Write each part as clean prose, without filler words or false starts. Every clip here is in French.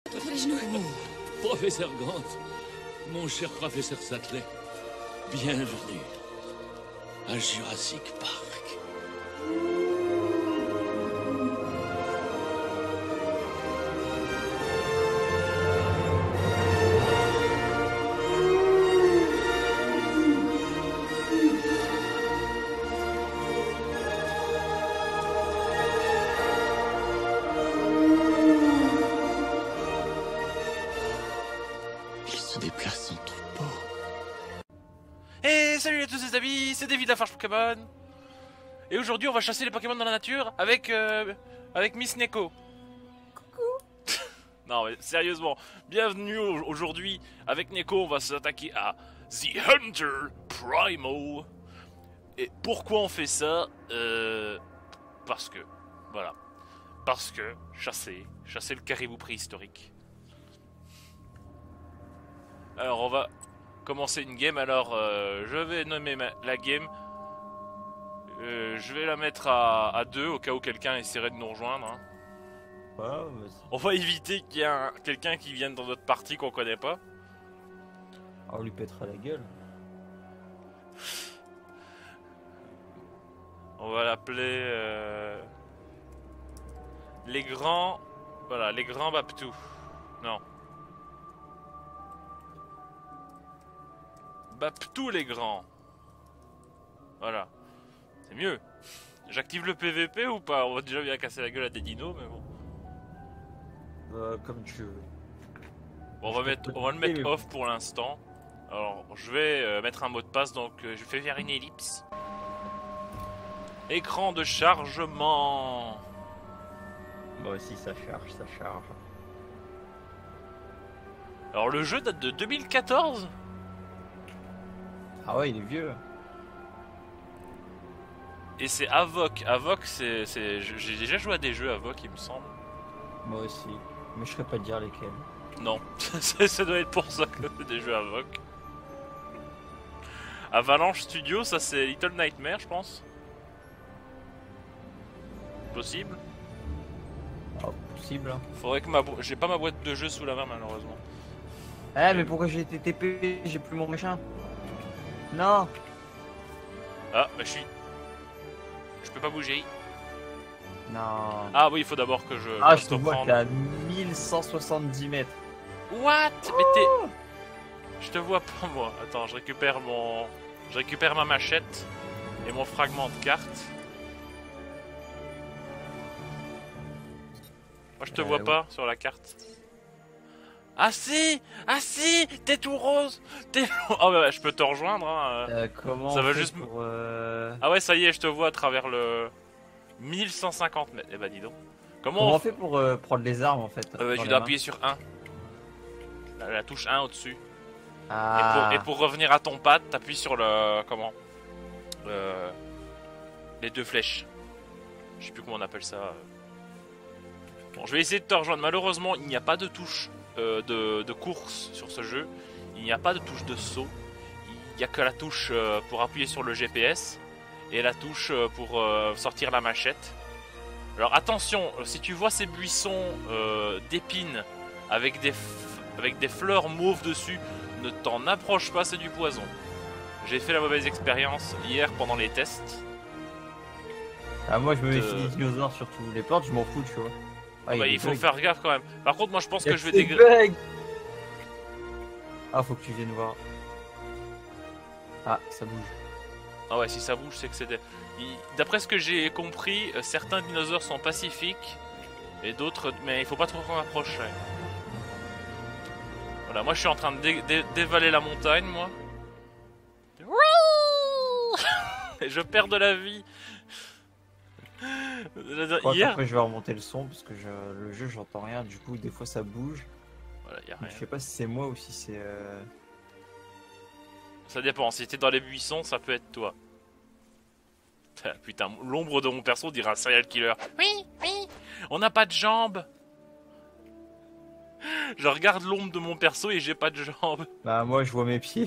Les genoux. Professeur Grant, mon cher professeur Sattler, bienvenue à Jurassic Park. Il se déplace en tout pas. Et salut à tous les amis, c'est David Lafarge Pokémon. Et aujourd'hui on va chasser les Pokémon dans la nature avec Miss Neko. Coucou. Non mais sérieusement, bienvenue aujourd'hui avec Neko, on va s'attaquer à The Hunter Primal. Et pourquoi on fait ça Parce que, voilà. Parce que chasser le caribou préhistorique. Alors on va commencer une game, alors je vais nommer la game. Je vais la mettre à 2 au cas où quelqu'un essaierait de nous rejoindre. Hein. Ah, On va éviter qu'il y ait quelqu'un qui vienne dans notre partie qu'on connaît pas. on lui pètera la gueule. On va l'appeler les grands. Voilà, les grands Baptou. Non. Baptou les grands. Voilà. C'est mieux. J'active le PVP ou pas? On va déjà bien casser la gueule à des dinos, mais bon. Comme tu veux. Bon, on va le mettre off pour l'instant. Alors, je vais mettre un mot de passe, donc je fais faire une ellipse. Écran de chargement. Moi aussi, ça charge, ça charge. Alors, le jeu date de 2014. Ah ouais, il est vieux. Et c'est Avoc. Avoc, c'est... J'ai déjà joué à des jeux Avoc, il me semble. Moi aussi. Mais je serais pas de dire lesquels. Non, ça doit être pour ça que c'est des jeux Avoc. Avalanche Studio, ça c'est Little Nightmare, je pense. Possible. Ah, possible. Hein. Faudrait que j'ai pas ma boîte de jeu sous la main, malheureusement. Eh, mais pourquoi j'ai été TP? J'ai plus mon machin. Non. Ah, bah je peux pas bouger. Non. Ah oui, il faut d'abord que je... Ah, fasse je te vois reprendre. que t'es à 1170 mètres. What? Mais t'es... Je te vois pas, moi. Attends, je récupère ma machette et mon fragment de carte. Moi, je te vois ouais. pas sur la carte. Ah si! Ah si! T'es tout rose! Oh bah, je peux te rejoindre, hein. Comment Ça on va fait juste pour, Ah ouais, ça y est, je te vois à travers le... 1150 mètres. Eh bah, dis donc. Comment on fait pour prendre les armes en fait? Tu dans les dois mains appuyer sur 1. La touche 1 au-dessus. Ah. Et pour revenir à ton pad, t'appuies sur le... Comment les deux flèches. Je sais plus comment on appelle ça. Bon, je vais essayer de te rejoindre. Malheureusement, il n'y a pas de touche de course sur ce jeu. Il n'y a pas de touche de saut. Il n'y a que la touche pour appuyer sur le GPS. Et la touche pour sortir la machette. Alors attention, si tu vois ces buissons d'épines avec des fleurs mauves dessus, ne t'en approche pas, c'est du poison. J'ai fait la mauvaise expérience hier pendant les tests. Ah, moi je me méfie des dinosaures surtout. Les plantes, je m'en fous, tu vois. Ah, Bah, il faut faire gaffe quand même. Par contre, moi je pense que je vais dégringoler. Ah, faut que tu viennes voir. Ah, ça bouge. Ah ouais, si ça bouge, c'est que c'était... D'après ce que j'ai compris, certains dinosaures sont pacifiques et d'autres... Mais il faut pas trop s'en approcher. Voilà, moi je suis en train de dévaler la montagne, moi. Et je perds de la vie. Hier... Après je vais remonter le son parce que le jeu j'entends rien, du coup des fois ça bouge. Voilà, y a rien. Je sais pas si c'est moi ou si c'est... Ça dépend, si t'es dans les buissons, ça peut être toi. Putain, l'ombre de mon perso dirait un serial killer. Oui, oui, on n'a pas de jambes. Je regarde l'ombre de mon perso et j'ai pas de jambes. Bah moi je vois mes pieds.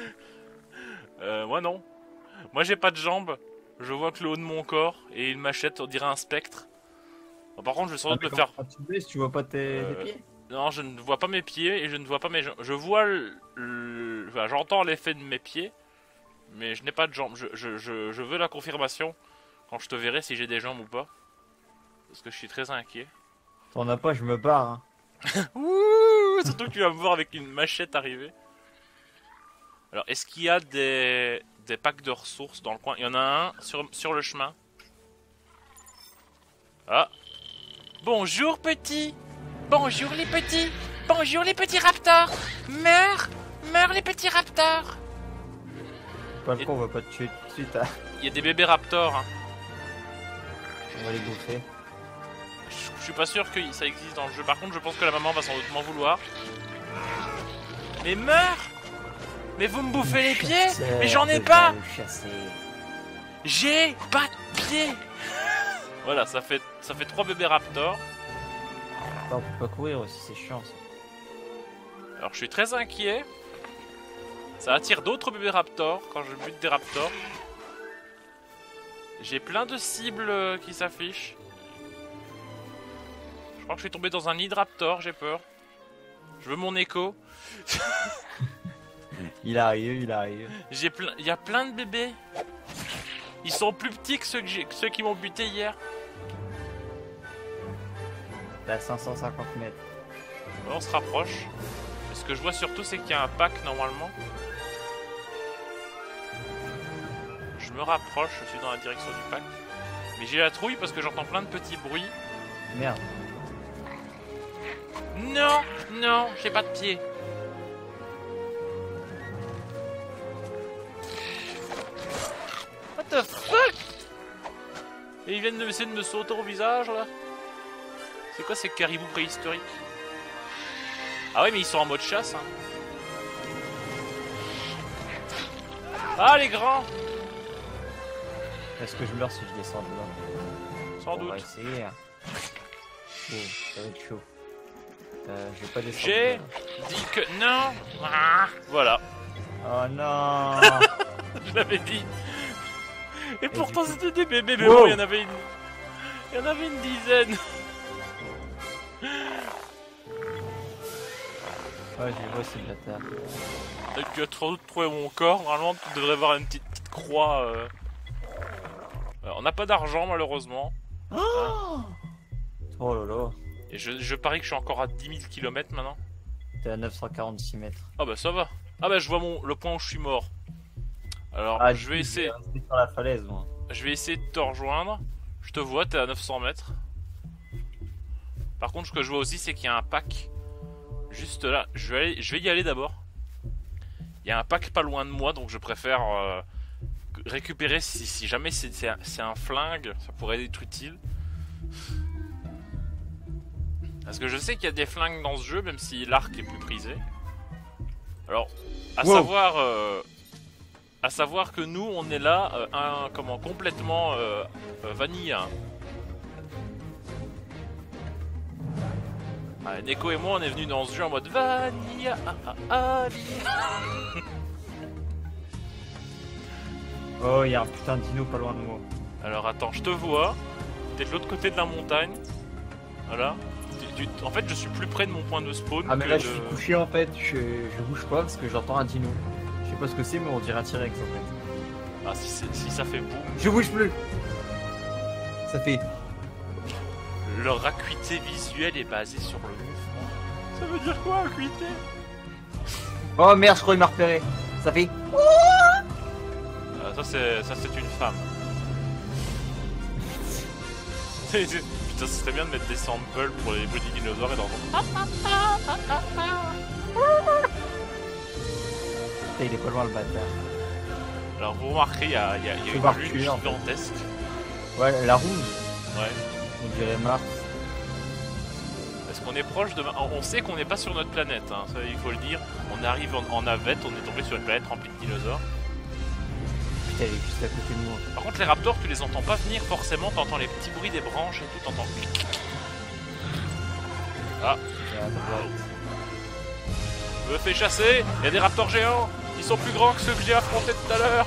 Moi non. Moi j'ai pas de jambes. Je vois que le haut de mon corps et une machette, on dirait un spectre. Bon, par contre, je vais sans doute le faire. Tu vois pas tes pieds? Non, je ne vois pas mes pieds et je ne vois pas mes jambes. Je vois enfin, j'entends l'effet de mes pieds, mais je n'ai pas de jambes. Je veux la confirmation quand je te verrai si j'ai des jambes ou pas. Parce que je suis très inquiet. T'en as pas, je me barre. Hein. Ouh, surtout que tu vas me voir avec une machette arriver. Alors, est-ce qu'il y a des packs de ressources dans le coin? Il y en a un sur le chemin. Ah. Bonjour petit. Bonjour les petits. Bonjour les petits raptors. Meurs les petits raptors. Pas le con, on va pas te tuer tout de suite. Hein. Il y a des bébés raptors. Hein. On va les bouffer. Je suis pas sûr que ça existe dans le jeu. Par contre, je pense que la maman va sans doute m'en vouloir. Mais meurs! Mais vous me bouffez les pieds! Mais j'en ai pas! J'ai pas de pieds! Voilà, ça fait 3 bébés raptors. Attends, on peut pas courir aussi, c'est chiant ça. Alors je suis très inquiet. Ça attire d'autres bébés raptors quand je bute des raptors. J'ai plein de cibles qui s'affichent. Je crois que je suis tombé dans un nid de raptor, j'ai peur. Je veux mon écho. Il arrive, il arrive. Il y a plein de bébés. Ils sont plus petits que ceux qui m'ont buté hier. T'es à 550 mètres. Ouais, on se rapproche. Et ce que je vois surtout, c'est qu'il y a un pack normalement. Je me rapproche, je suis dans la direction du pack. Mais j'ai la trouille parce que j'entends plein de petits bruits. Merde. Non, non, j'ai pas de pied. What the fuck? Et ils viennent essayer de me sauter au visage là. C'est quoi ces caribous préhistoriques? Ah ouais, mais ils sont en mode chasse. Hein. Ah les grands! Est-ce que je meurs si je descends de là? Sans On va doute. essayer. Oh, ça va être chaud. Je vais pas descendre. J'ai dit que non. Ah, voilà. Oh non. Je l'avais dit. Et pourtant du coup... c'était des bébés, mais wow. bon, il y en avait une dizaine. Ouais, je vois, c'est de la terre. Tu as sans doute trouvé mon corps. Normalement, tu devrais voir une petite croix. On n'a pas d'argent, malheureusement. Oh, oh là là. Et je parie que je suis encore à 10 000 km maintenant. T'es à 946 mètres. Ah bah ça va. Ah bah je vois le point où je suis mort. Alors je vais essayer. Sur la falaise, moi. Je vais essayer de te rejoindre. Je te vois, t'es à 900 mètres. Par contre, ce que je vois aussi, c'est qu'il y a un pack juste là. Je vais y aller d'abord. Il y a un pack pas loin de moi, donc je préfère récupérer si jamais c'est un flingue, ça pourrait être utile. Parce que je sais qu'il y a des flingues dans ce jeu, même si l'arc est plus prisé. Alors, à savoir que nous, on est là, complètement vanille. Ah, Neko et moi, on est venus dans ce jeu en mode vanille. Oh, il y a un putain de dino pas loin de moi. Alors attends, je te vois. T'es de l'autre côté de la montagne. Voilà. En fait, je suis plus près de mon point de spawn. Ah, mais là, je suis couché en fait. Je bouge pas parce que j'entends un dino. Je sais pas ce que c'est, mais on dirait un T-Rex en fait. Ah, si ça fait boum. Je bouge plus. Ça fait. Leur acuité visuelle est basée sur le mouvement. Ça veut dire quoi, acuité? Oh merde, je crois qu'il m'a repéré. Ça fait. Ça c'est une femme. Putain, ce serait bien de mettre des samples pour les petits dinosaures et d'entendre. Putain, il est pas loin le bâtard. Alors vous remarquez, il y a une lune gigantesque. Ouais, la rouge. Ouais. On dirait Mars. Parce qu'on est proche de... On sait qu'on n'est pas sur notre planète, hein. Ça, il faut le dire. On arrive en navette, on est tombé sur une planète remplie de dinosaures. Putain, elle est juste à côté de moi. Par contre, les raptors, tu les entends pas venir forcément, t'entends les petits bruits des branches et tout, t'entends... Ah. Je me fais chasser, il y a des raptors géants. Ils sont plus grands que ceux que j'ai affrontés tout à l'heure.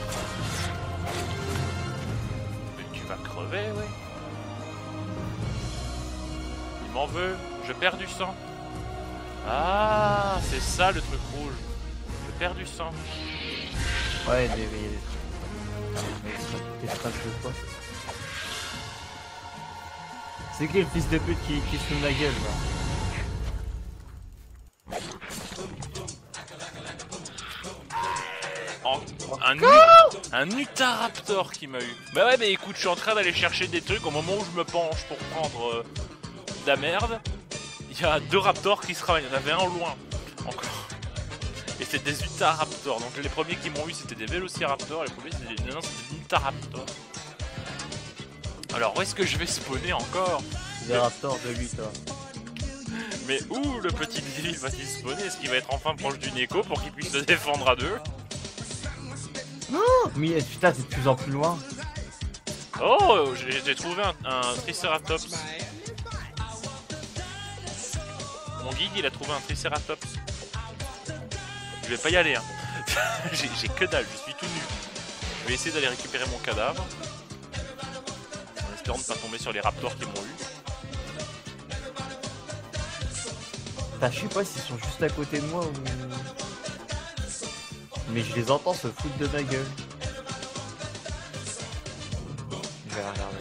Mais tu vas crever, ouais. Il m'en veut, je perds du sang. Ah, c'est ça le truc rouge. Je perds du sang. Ouais, des strates de quoi. C'est qui le fils de pute qui se fout de ma gueule là? Un Utahraptor qui m'a eu. Bah ouais, mais écoute, je suis en train d'aller chercher des trucs. Au moment où je me penche pour prendre de la merde, il y a 2 raptors qui se ramènent. Il y en avait un au loin encore. Et c'est des Utahraptors. Donc les premiers qui m'ont eu c'était des Vélociraptors. Les premiers c'était des Utahraptors. Alors où est-ce que je vais spawner encore? Des raptors de lui toi. Mais où le petit Devil va-t-il spawner? Est-ce qu'il va être enfin proche du Neko pour qu'il puisse se défendre à 2? Mais putain, c'est de plus en plus loin. Oh, j'ai trouvé un Triceratops. Mon guide, il a trouvé un Triceratops. Je vais pas y aller, hein. J'ai que dalle, je suis tout nu. Je vais essayer d'aller récupérer mon cadavre. En espérant ne pas tomber sur les raptors qui m'ont eu. Putain, je sais pas s'ils sont juste à côté de moi ou... Mais je les entends se foutre de ma gueule. Je vais regarder.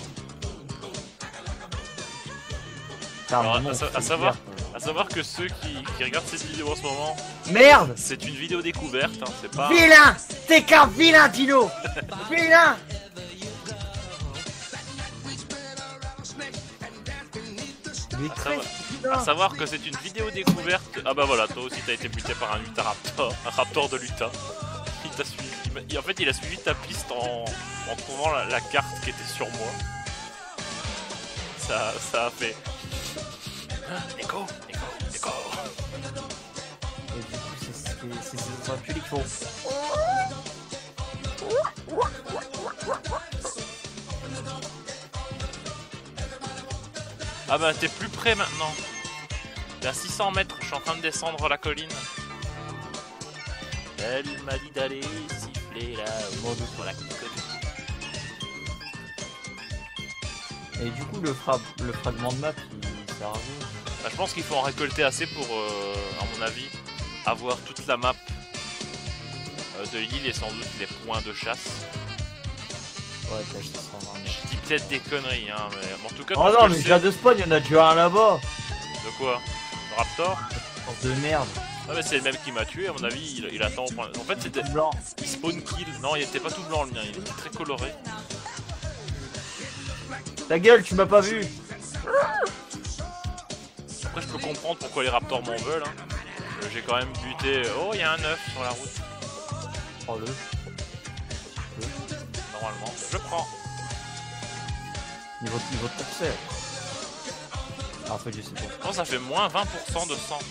Alors, à savoir que ceux qui regardent cette vidéo en ce moment, merde, c'est une vidéo découverte, hein, c'est pas... Vilain. T'es qu'un vilain, Dino. Vilain. À savoir que c'est une vidéo découverte. Ah bah voilà, toi aussi t'as été buté par un Utahraptor, un raptor de l'Utah. Il t'a suivi. En fait, il a suivi ta piste en trouvant la carte qui était sur moi. Ça a fait. Neko. Et du coup, c'est ces enculés qui font. Ah bah t'es plus près maintenant. T'es à 600 mètres, je suis en train de descendre la colline. Elle m'a dit d'aller siffler là au monde sur la colline. Et du coup, le fragment de map, il sert à rien. Bah, je pense qu'il faut en récolter assez pour, à mon avis, avoir toute la map de l'île et sans doute les points de chasse. Ouais, t'as 620 mètres. Je dis peut-être des conneries, hein, mais en tout cas... Oh non, mais déjà de spawn, il y en a déjà un là-bas. De quoi? Le Raptor? De merde. Ah mais c'est le même qui m'a tué, à mon avis, il attend au point... En fait, c'était... Blanc. Il spawn kill. Non, il était pas tout blanc le mien, il était très coloré. Ta gueule, tu m'as pas vu. Après, je peux comprendre pourquoi les Raptors m'en veulent. Hein. J'ai quand même buté... Oh, il y a un œuf sur la route. Prends-le. Normalement, je prends. Niveau de pourcent. Ah, en fait, je sais pas. Oh, ça fait moins 20% de sang.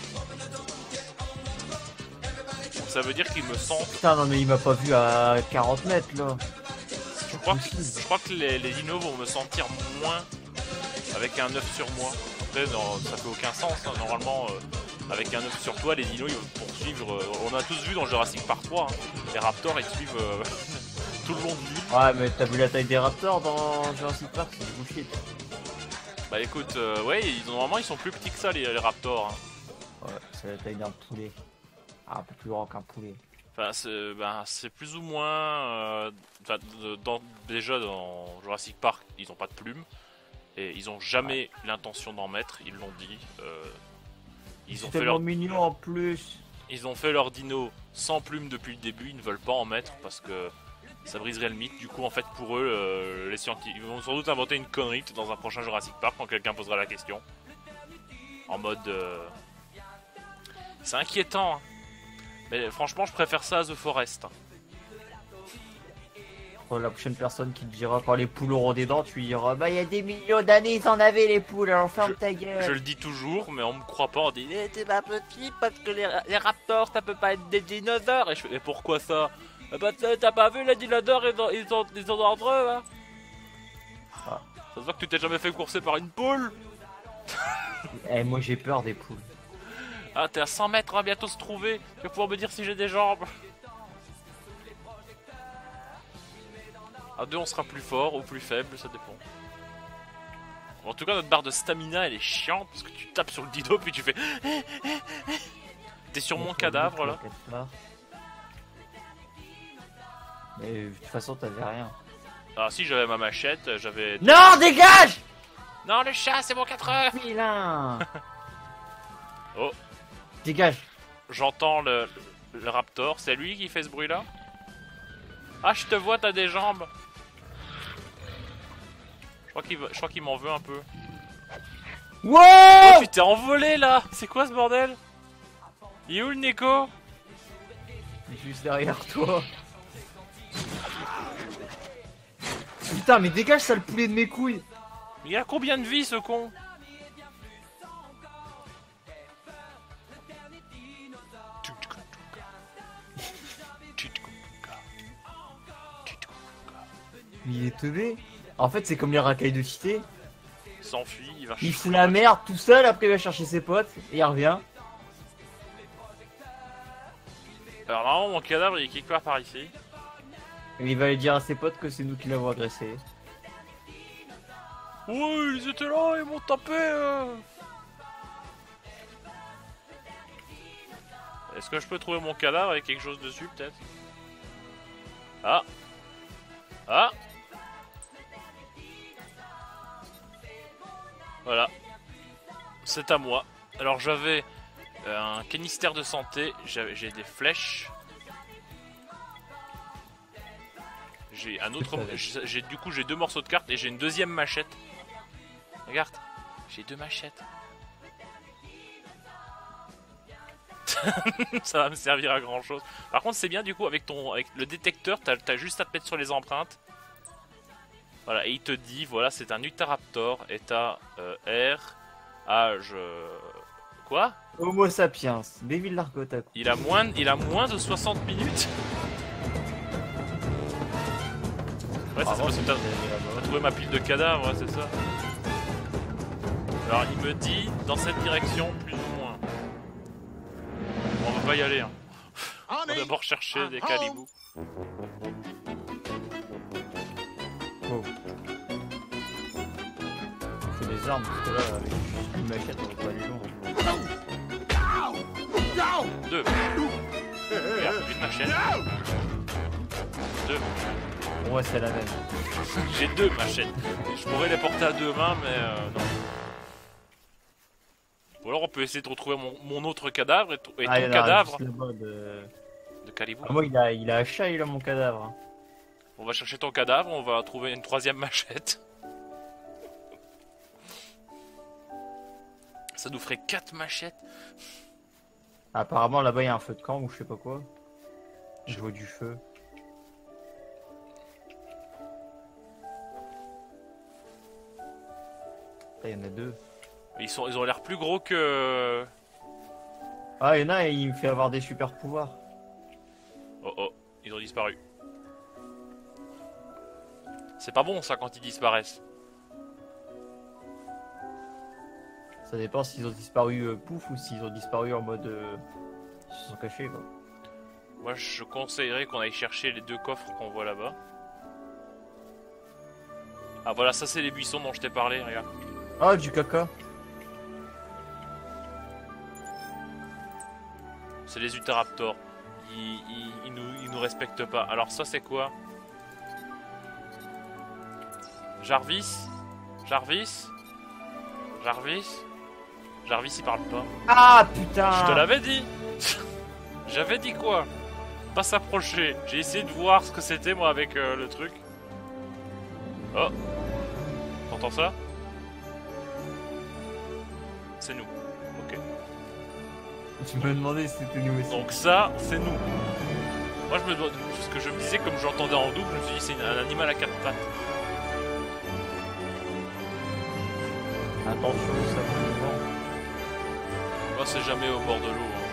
Donc ça veut dire qu'il me sent... Putain, non mais il m'a pas vu à 40 mètres là. Je crois que les dinos vont me sentir moins avec un œuf sur moi. Après, non, ça fait aucun sens. Hein. Normalement, avec un œuf sur toi, les dinos ils vont poursuivre. On a tous vu dans Jurassic Park 3, hein, les raptors ils suivent tout le long de l'île. Ouais, mais t'as vu la taille des raptors dans Jurassic Park, c'est du bullshit. Bah écoute, ouais, normalement ils sont plus petits que ça les raptors. Hein. Ouais, c'est la taille d'un poulet. Ah, un peu plus grand qu'un poulet. Enfin, c'est plus ou moins. Déjà dans Jurassic Park, ils ont pas de plumes. Et ils ont jamais l'intention d'en mettre, ils l'ont dit. Ils ont fait leur mignon en plus. Ils ont fait leur dino sans plumes depuis le début, ils ne veulent pas en mettre parce que ça briserait le mythe. Du coup, en fait, pour eux, les scientifiques vont sans doute inventer une connerie dans un prochain Jurassic Park quand quelqu'un posera la question. En mode. C'est inquiétant. Hein. Mais franchement, je préfère ça à The Forest. Oh, la prochaine personne qui te dira quand les poules auront des dents, tu lui diras bah il y a des millions d'années ils en avaient les poules, alors ferme ta gueule. Je le dis toujours, mais on me croit pas, on dit t'es pas petit parce que les raptors ça peut pas être des dinosaures. Et je fais mais pourquoi ça? Bah t'as pas vu les dinosaures ils sont entre eux hein. Ça se voit que tu t'es jamais fait courser par une poule. Eh moi j'ai peur des poules. Ah t'es à 100 mètres, on va bientôt se trouver. Tu vas pouvoir me dire si j'ai des jambes. À 2 on sera plus fort ou plus faible, ça dépend. En tout cas, notre barre de stamina, elle est chiante parce que tu tapes sur le dido puis tu fais. T'es sur mon cadavre là. Mais de toute façon, t'avais rien. Ah, si j'avais ma machette, j'avais. Non, dégage! Non, le chat, c'est mon 4 heures! Vilain! Oh, Dégage! j'entends le raptor, c'est lui qui fait ce bruit là? Ah, je te vois, t'as des jambes! Je crois qu'il m'en veut un peu. Wow! Oh, tu t'es envolé là! C'est quoi ce bordel? Il est où le Neko? Juste derrière toi. Putain, mais dégage, sale poulet de mes couilles! Il a combien de vie ce con? Mais il est teubé. En fait, c'est comme les racailles de cité. S'enfuit, il va Il chercher. fout la merde tout seul, après il va chercher ses potes, et il revient. Alors normalement mon cadavre il est quelque part par ici. Et il va aller dire à ses potes que c'est nous qui l'avons agressé. Ouais, ils étaient là, ils m'ont tapé. Est-ce que je peux trouver mon cadavre avec quelque chose dessus peut-être? Ah. Ah. Voilà. C'est à moi. Alors j'avais un canister de santé, j'ai des flèches. J'ai un autre, du coup j'ai 2 morceaux de carte et j'ai une deuxième machette. Regarde, j'ai 2 machettes. Ça va me servir à grand chose. Par contre c'est bien du coup avec le détecteur, t'as juste à te mettre sur les empreintes. Voilà, et il te dit voilà c'est un Utahraptor, état R, âge quoi? Homo sapiens, Devil Largotaku. Il a moins de 60 minutes. Ouais, c'est parce que t'as trouvé ma pile de cadavres, ouais, c'est ça. Alors il me dit dans cette direction, plus ou moins. Bon, on va pas y aller. Hein. On va d'abord chercher des calibous. Oh. On fait des armes parce que là, avec une machette, on va pas aller loin. 2. Regarde, une machette. 2. Ouais, c'est la même. J'ai 2 machettes. Je pourrais les porter à 2 mains, mais non. Ou alors on peut essayer de retrouver mon autre cadavre et ton cadavre de calibou. Ah, moi, il a un chat, il a mon cadavre. On va chercher ton cadavre, on va trouver une 3e machette. Ça nous ferait 4 machettes. Apparemment, là-bas, il y a un feu de camp ou je sais pas quoi. Je vois du feu. Là, il y en a 2. Ils ont l'air plus gros que... Ah, il y en a, il me fait avoir des super pouvoirs. Oh oh, ils ont disparu. C'est pas bon ça quand ils disparaissent. Ça dépend s'ils ont disparu pouf ou s'ils ont disparu en mode... Ils se sont cachés quoi. Moi je conseillerais qu'on aille chercher les 2 coffres qu'on voit là-bas. Ah voilà, ça c'est les buissons dont je t'ai parlé, regarde. Ah, du caca. C'est les Utahraptors. Ils nous respectent pas. Alors ça c'est quoi? Jarvis? Jarvis? Jarvis? Jarvis il parle pas. Ah putain! Je te l'avais dit. J'avais dit quoi? Pas s'approcher. J'ai essayé de voir ce que c'était moi avec le truc. Oh. T'entends ça? C'est nous. Ok. Tu me demandais si c'était nous aussi. Donc ça, c'est nous. Moi je me demande, ce que je me disais, comme j'entendais en double, je me suis dit c'est un animal à 4 pattes. Attention, ça bouge le vent. Moi c'est jamais au bord de l'eau. Hein.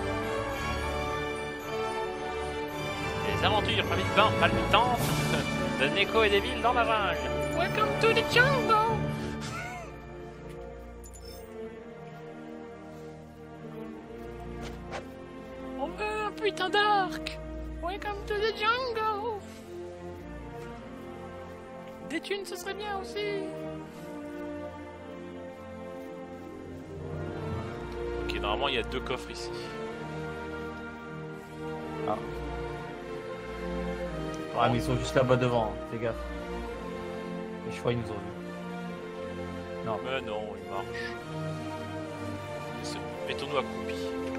Les aventures palpitantes de Neko et des villes dans la jungle. Welcome to the jungle. On veut un putain d'arc. Welcome to the jungle. Des thunes ce serait bien aussi. Ok, normalement il y a 2 coffres ici. Ah. Ah, mais ils sont juste là-bas devant, hein. Fais gaffe. Et je crois qu'ils nous ont vus. Non. Mais non, il marche. Mettons-nous accroupis.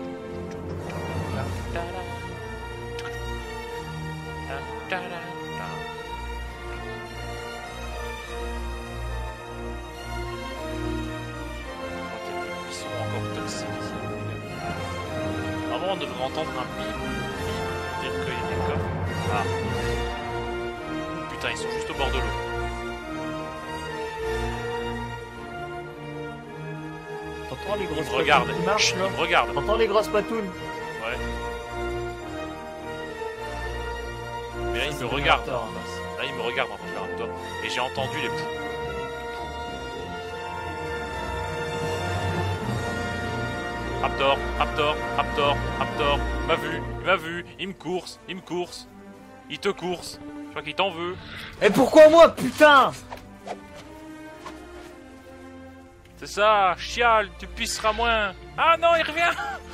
Ils sont encore toxiques ici. Normalement on devrait entendre un bip, bip, dire qu'il y a des coffres. Ah. Putain, ils sont juste au bord de l'eau. T'entends les grosses Regarde, patounes qui marchent là? regarde. T'entends les grosses patounes? Ouais. Mais là il Ça, me c'est regarde. le raptor, en face. Là il me regarde en fait le raptor. Et j'ai entendu les poux. Raptor, raptor, raptor, raptor. Il m'a vu, il me course, il te course. Je crois qu'il t'en veut. Et pourquoi moi, putain? C'est ça, chiale, tu pisseras moins. Ah non, il revient.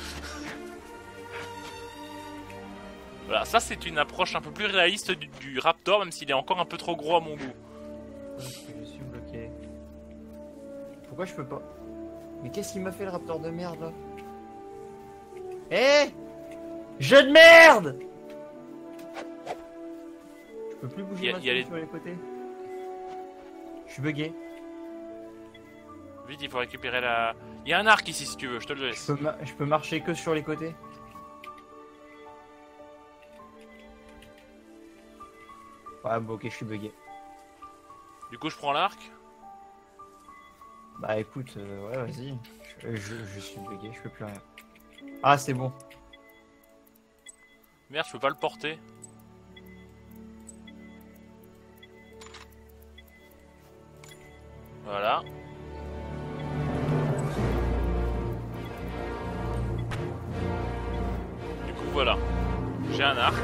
Voilà, ça c'est une approche un peu plus réaliste du raptor, même s'il est encore un peu trop gros à mon goût. Je suis bloqué. Pourquoi je peux pas? Mais qu'est-ce qu'il m'a fait le raptor de merde là? Eh, jeu de merde! Je peux plus bouger ma souris sur les côtés. Je suis bugué. Vite, il faut récupérer la... Il y a un arc ici si tu veux, je te le laisse. Je peux marcher que sur les côtés. Ouais, bon, ok, je suis bugué. Du coup, je prends l'arc. Bah écoute, ouais, vas-y. Je suis bugué, je peux plus rien. Ah, c'est bon. Merde, je peux pas le porter. Voilà. Du coup, voilà. J'ai un arc.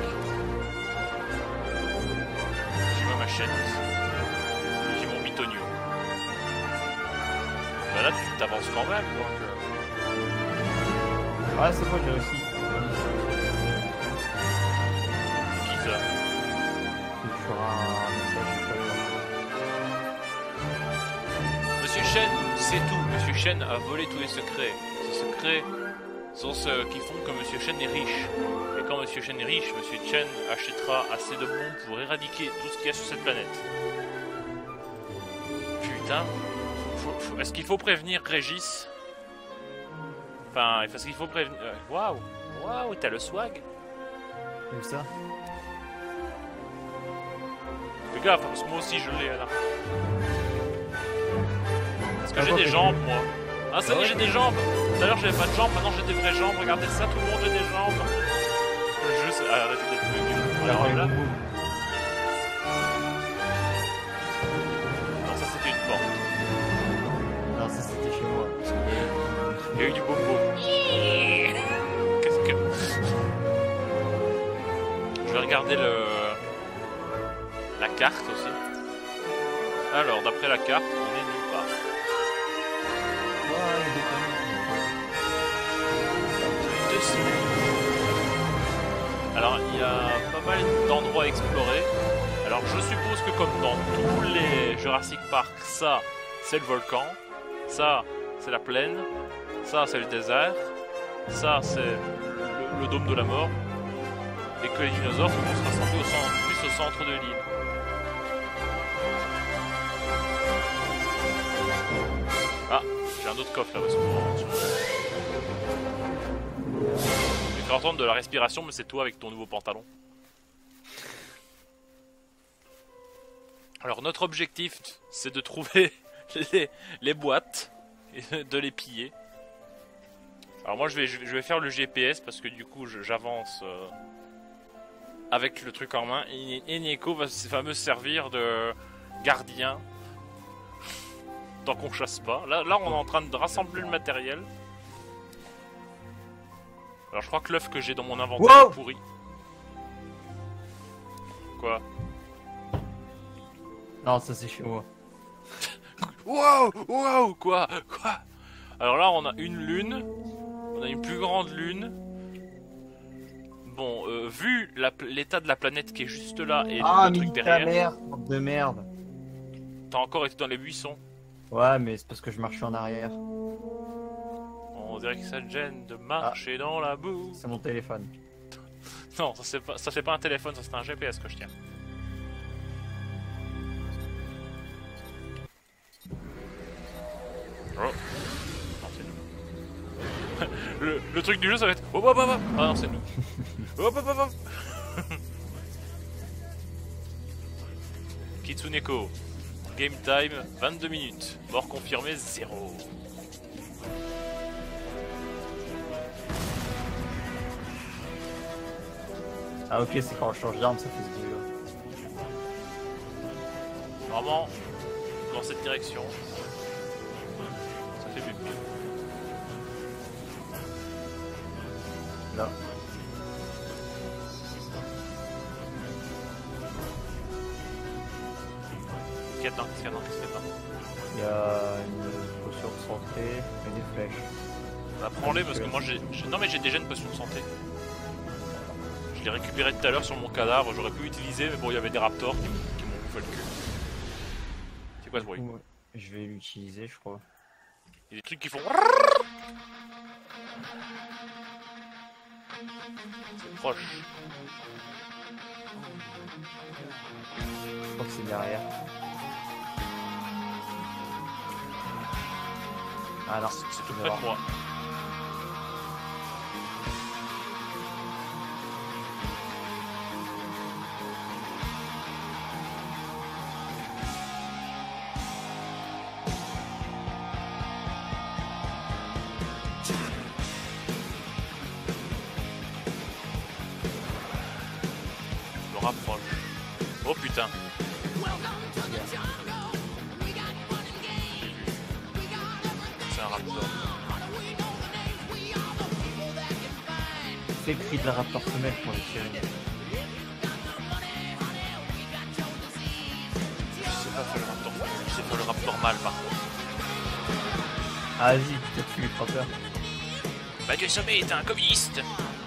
J'ai ma machette. J'ai mon bitonio. Bah là, tu t'avances quand même, donc... Ah, c'est bon, j'ai réussi. C'est qui ça? Je ferai un message sur le... Monsieur Shen, c'est tout. Monsieur Shen a volé tous les secrets. Ces secrets sont ceux qui font que Monsieur Shen est riche. Et quand Monsieur Shen est riche, Monsieur Shen achètera assez de bombes pour éradiquer tout ce qu'il y a sur cette planète. Putain. Est-ce qu'il faut prévenir Régis? Enfin, est-ce qu'il faut prévenir... Waouh. Waouh, t'as le swag. Comme ça. Fais gaffe, parce que moi aussi je l'ai là. Parce que Ah, j'ai bon, des t'es jambes, cool. moi. Ah, ça y est, j'ai des jambes. Tout à l'heure, j'avais pas de jambes, maintenant j'ai des vraies jambes. Regardez ça, tout le monde, j'ai des jambes. Le jeu, c'est... Ah, arrêtez d'être bugué. Alors là... Non, ça c'était une porte. Non, ça c'était chez moi. Il y a eu du bobo. Qu'est-ce que... Je vais regarder la carte aussi. Alors, d'après la carte, on est nulle part. Alors, il y a pas mal d'endroits à explorer. Alors, je suppose que comme dans tous les Jurassic Park, ça, c'est le volcan. Ça, c'est la plaine. Ça, c'est le désert. Ça, c'est le dôme de la mort. Et que les dinosaures vont se rassembler plus au centre de l'île. Ah, j'ai un autre coffre là-bas. Je vais entendre de la respiration, mais c'est toi avec ton nouveau pantalon. Alors, notre objectif, c'est de trouver les boîtes et de les piller. Alors moi, je vais faire le GPS parce que du coup, j'avance avec le truc en main. Et Nico va me servir de gardien tant qu'on chasse pas. Là, on est en train de rassembler le matériel. Alors, je crois que l'œuf que j'ai dans mon inventaire est pourri. Quoi? Non, ça c'est chez moi. Wow! Wow! Quoi? Alors là, on a une lune. On a une plus grande lune. Bon, vu l'état de la planète qui est juste là et le truc derrière... merde, bande de merde. T'as encore été dans les buissons. Ouais, mais c'est parce que je marchais en arrière. On dirait que ça te gêne de marcher dans la boue. C'est mon téléphone. Non, ça c'est pas un téléphone, ça c'est un GPS que je tiens. Oh. Non, c'est nous. le truc du jeu ça va être... Oh, oh, oh, oh. Ah non, c'est nous. Hop, hop, hop, hop. Kitsuneko. Game time, 22 minutes. Mort confirmé, 0. Ah ok, c'est quand je change d'arme, ça fait ce bruit-là. Vraiment, dans cette direction. Ça fait bip bip. Là. Qu'est-ce qu'il y a dedans? Qu'est-ce qu'il y a dedans? Qu'est-ce qu'il y a dedans? Il y a une potion de santé et des flèches. Bah, prends-les parce que moi j'ai... Non mais j'ai déjà une potion de santé. Je l'ai récupéré tout à l'heure sur mon cadavre, j'aurais pu l'utiliser mais bon il y avait des raptors qui m'ont bouffé le cul. C'est quoi ce bruit? Ouais, je vais l'utiliser je crois. Il y a des trucs qui font... C'est proche. Je crois que c'est derrière. Ah non, C'est tout près de moi. Je me rapproche. Oh putain. C'est un raptor. Fais cri de la raptor femelle pour les tirer. Je sais pas faire le raptor. Je sais faire le raptor mâle par contre. Ah vas-y, peut-être tu lui feras peur. Bah Dieu Sommet est un communiste.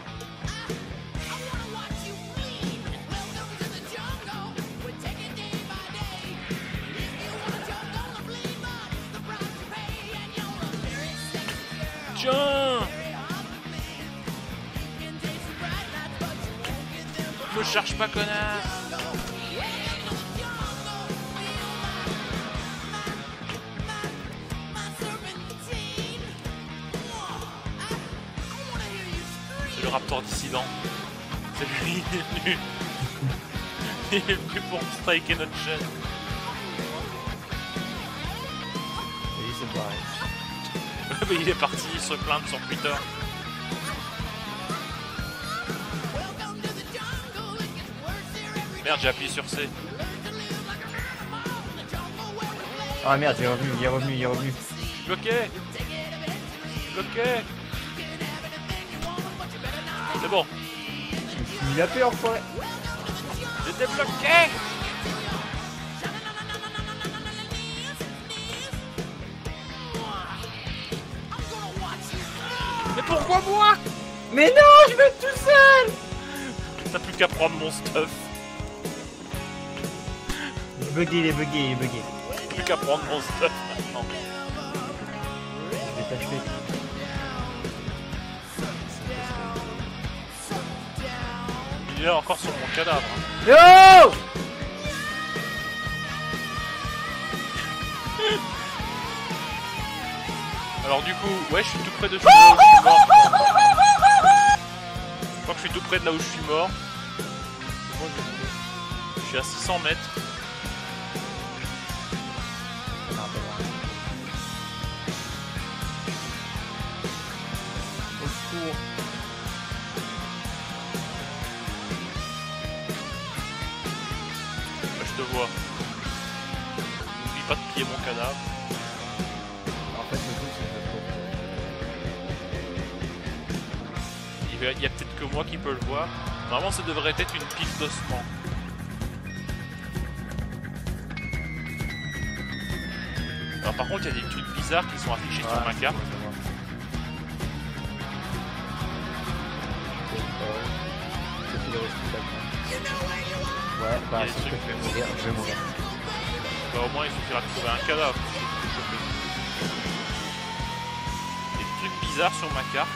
Tiens! Me cherche pas, connard! C'est le raptor dissident. C'est lui, il est venu. Il est venu pour striker notre chaîne. Oui, c'est pareil. Mais il est parti se plaindre sur Twitter. Merde, j'ai appuyé sur C. Ah merde, il est revenu, il est revenu, il est revenu. Bloqué. Bloqué. C'est bon. Il a fait enfoiré. J'étais bloqué. Mais pourquoi moi? Mais non, je vais être tout seul. T'as plus qu'à prendre mon stuff. Il est bugué, il est bugué, il est bugué. Plus qu'à prendre mon stuff maintenant. Je vais t'acheter. Il est là encore sur mon cadavre. Yo! Alors du coup, ouais, je suis tout près de là où je suis mort. Je crois que je suis tout près de là où je suis mort. Je suis à 600 mètres. Au secours. Là, je te vois. N'oublie pas de piller mon cadavre. En fait, le truc, c'est Il y a peut-être que moi qui peux le voir. Normalement, ça devrait être une pile d'ossements. Alors par contre, il y a des trucs bizarres qui sont affichés sur ma carte. respectable. Ouais, bah, Il y a des c'est ce que trucs. je vais mourir. Je vais mourir. Bah, au moins, il suffira de trouver un cadavre pour te choper. Il y a des trucs bizarres sur ma carte.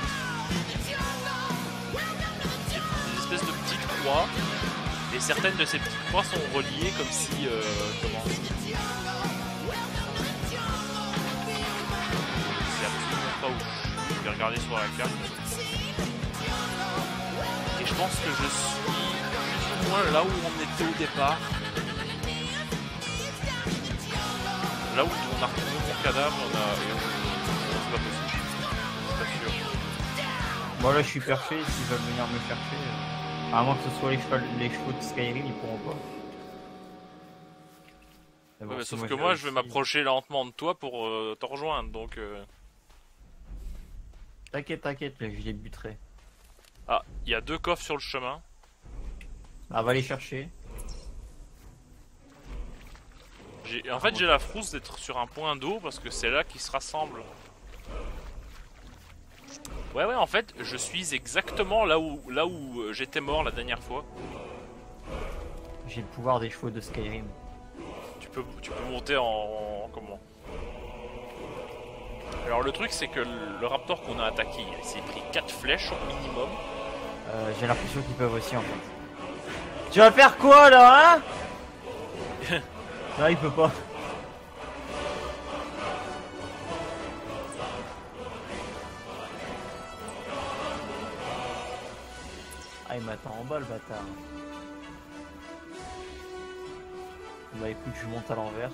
Des espèces de petites croix. Et certaines de ces petites croix sont reliées comme si... comment... C'est absolument pas où je vais regarder sur la carte. Et je pense que je suis plus ou moins là où on était au départ. Là où on a retrouvé mon cadavre, c'est pas possible. C'est pas sûr. Moi là je suis perché, s'ils veulent venir me chercher. À moins que ce soit les chevaux de Skyrim, ils pourront pas. Ouais, mais sauf que moi je vais m'approcher lentement de toi pour te rejoindre donc. T'inquiète, t'inquiète, je les buterai. Ah, il y a 2 coffres sur le chemin. Ah, va les chercher. En fait, j'ai la frousse d'être sur un point d'eau parce que c'est là qu'ils se rassemblent. Ouais, en fait, je suis exactement là où j'étais mort la dernière fois. J'ai le pouvoir des chevaux de Skyrim. Tu peux monter en comment? Alors le truc c'est que le raptor qu'on a attaqué, il s'est pris 4 flèches au minimum. J'ai l'impression qu'ils peuvent aussi en fait. Tu vas faire quoi là, hein? Non, il peut pas. Ah, il m'attend en bas le bâtard. Bah écoute, je monte à l'envers.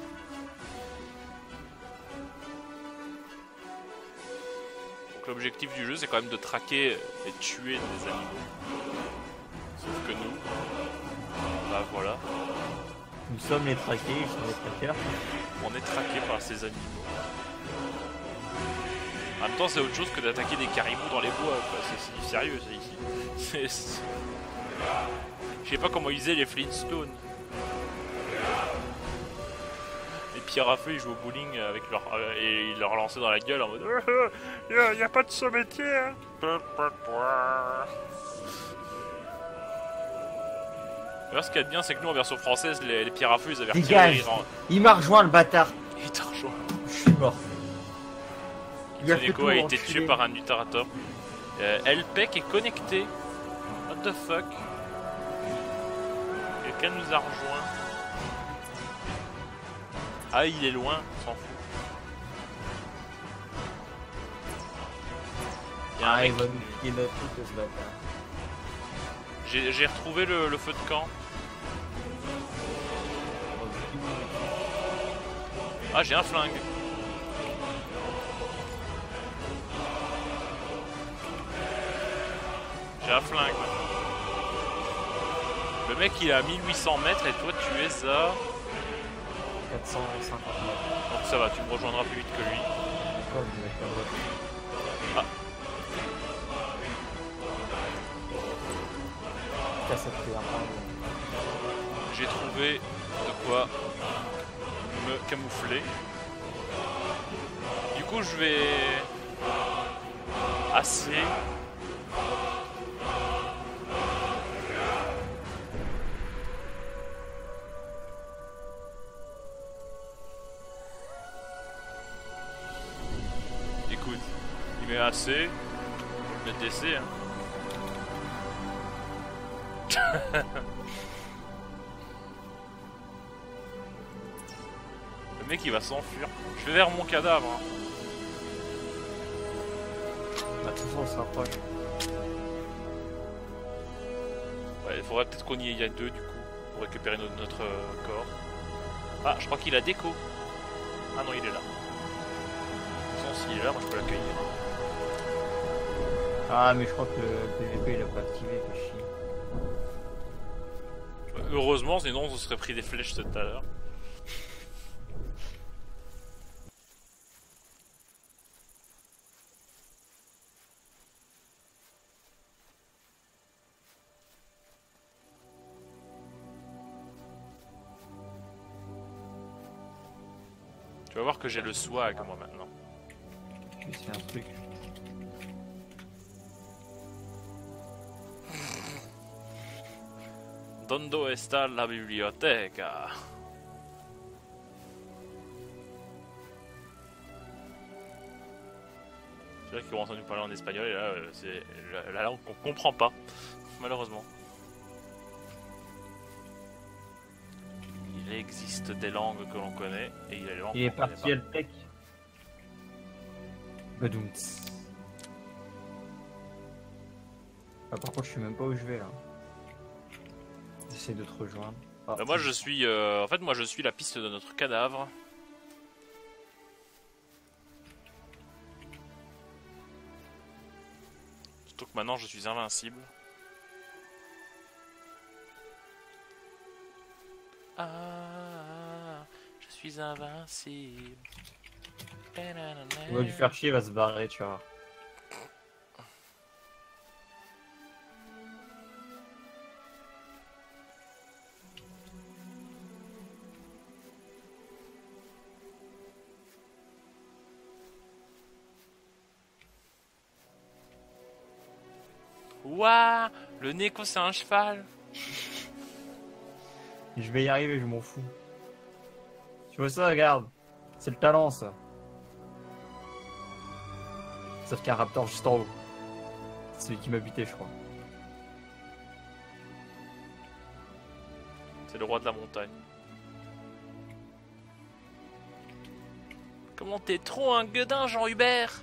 Donc l'objectif du jeu c'est quand même de traquer et de tuer des animaux. Sauf que nous, bah voilà. Nous sommes les traqués, ils sont les traqueurs. On est traqué par ces animaux. En même temps c'est autre chose que d'attaquer des caribous dans les bois, c'est du sérieux ça ici. Je sais pas comment ils faisaient les Flintstones. Les pierres à feu ils jouent au bowling avec leur et ils leur lançaient dans la gueule en mode y a pas de sommetier hein. D'ailleurs ce qu'il y a de bien c'est que nous en version française les pierres à feu ils avaient retiré Il m'a rejoint le bâtard. Il t'a rejoint. Je suis mort. Tsuneko a été tué par un Utarator. Elpec est connecté. What the fuck? Quelqu'un nous a rejoint. Ah il est loin, on s'en fout. Il y a un mec... il va nous piquer notre truc ce bâtard. J'ai retrouvé le feu de camp. Ah j'ai un flingue. J'ai un flingue. Le mec il est à 1800 mètres et toi tu es à 450 mètres. Donc ça va, tu me rejoindras plus vite que lui. Ah. J'ai trouvé de quoi me camoufler. Du coup je vais assez. Écoute, il met assez le DC hein. Le mec il va s'enfuir. Je vais vers mon cadavre hein. Bah, de toute façon on se rapproche. Ouais, il faudrait peut-être qu'on y ait 2 du coup pour récupérer notre corps. Ah, je crois qu'il a déco. Ah non, il est là. De toute façon, s'il est là, moi je peux l'accueillir. Ah, mais je crois que le PVP il a pas activé, fait chier. Heureusement, sinon on se serait pris des flèches tout à l'heure. Tu vas voir que j'ai le swag moi maintenant. C'est un truc. Donde está la biblioteca? C'est vrai qu'ils ont entendu parler en espagnol et là, c'est la langue qu'on comprend pas, malheureusement. Il existe des langues que l'on connaît et il y a des langues Il est qu'on connaît parti pas. le tech. Badoumts. Ah, par contre, je sais même pas où je vais là. J'essaie de te rejoindre. Ah, Moi je suis en fait moi je suis la piste de notre cadavre. Surtout que maintenant je suis invincible. Ah, je suis invincible. Il va lui faire chier, il va se barrer, tu vois. Ouah, le Neko c'est un cheval. Je vais y arriver, je m'en fous. Tu vois ça, regarde. C'est le talent, ça. Sauf qu'il y a un raptor juste en haut. C'est celui qui m'a buté, je crois. C'est le roi de la montagne. Comment t'es trop un gueudin, Jean-Hubert?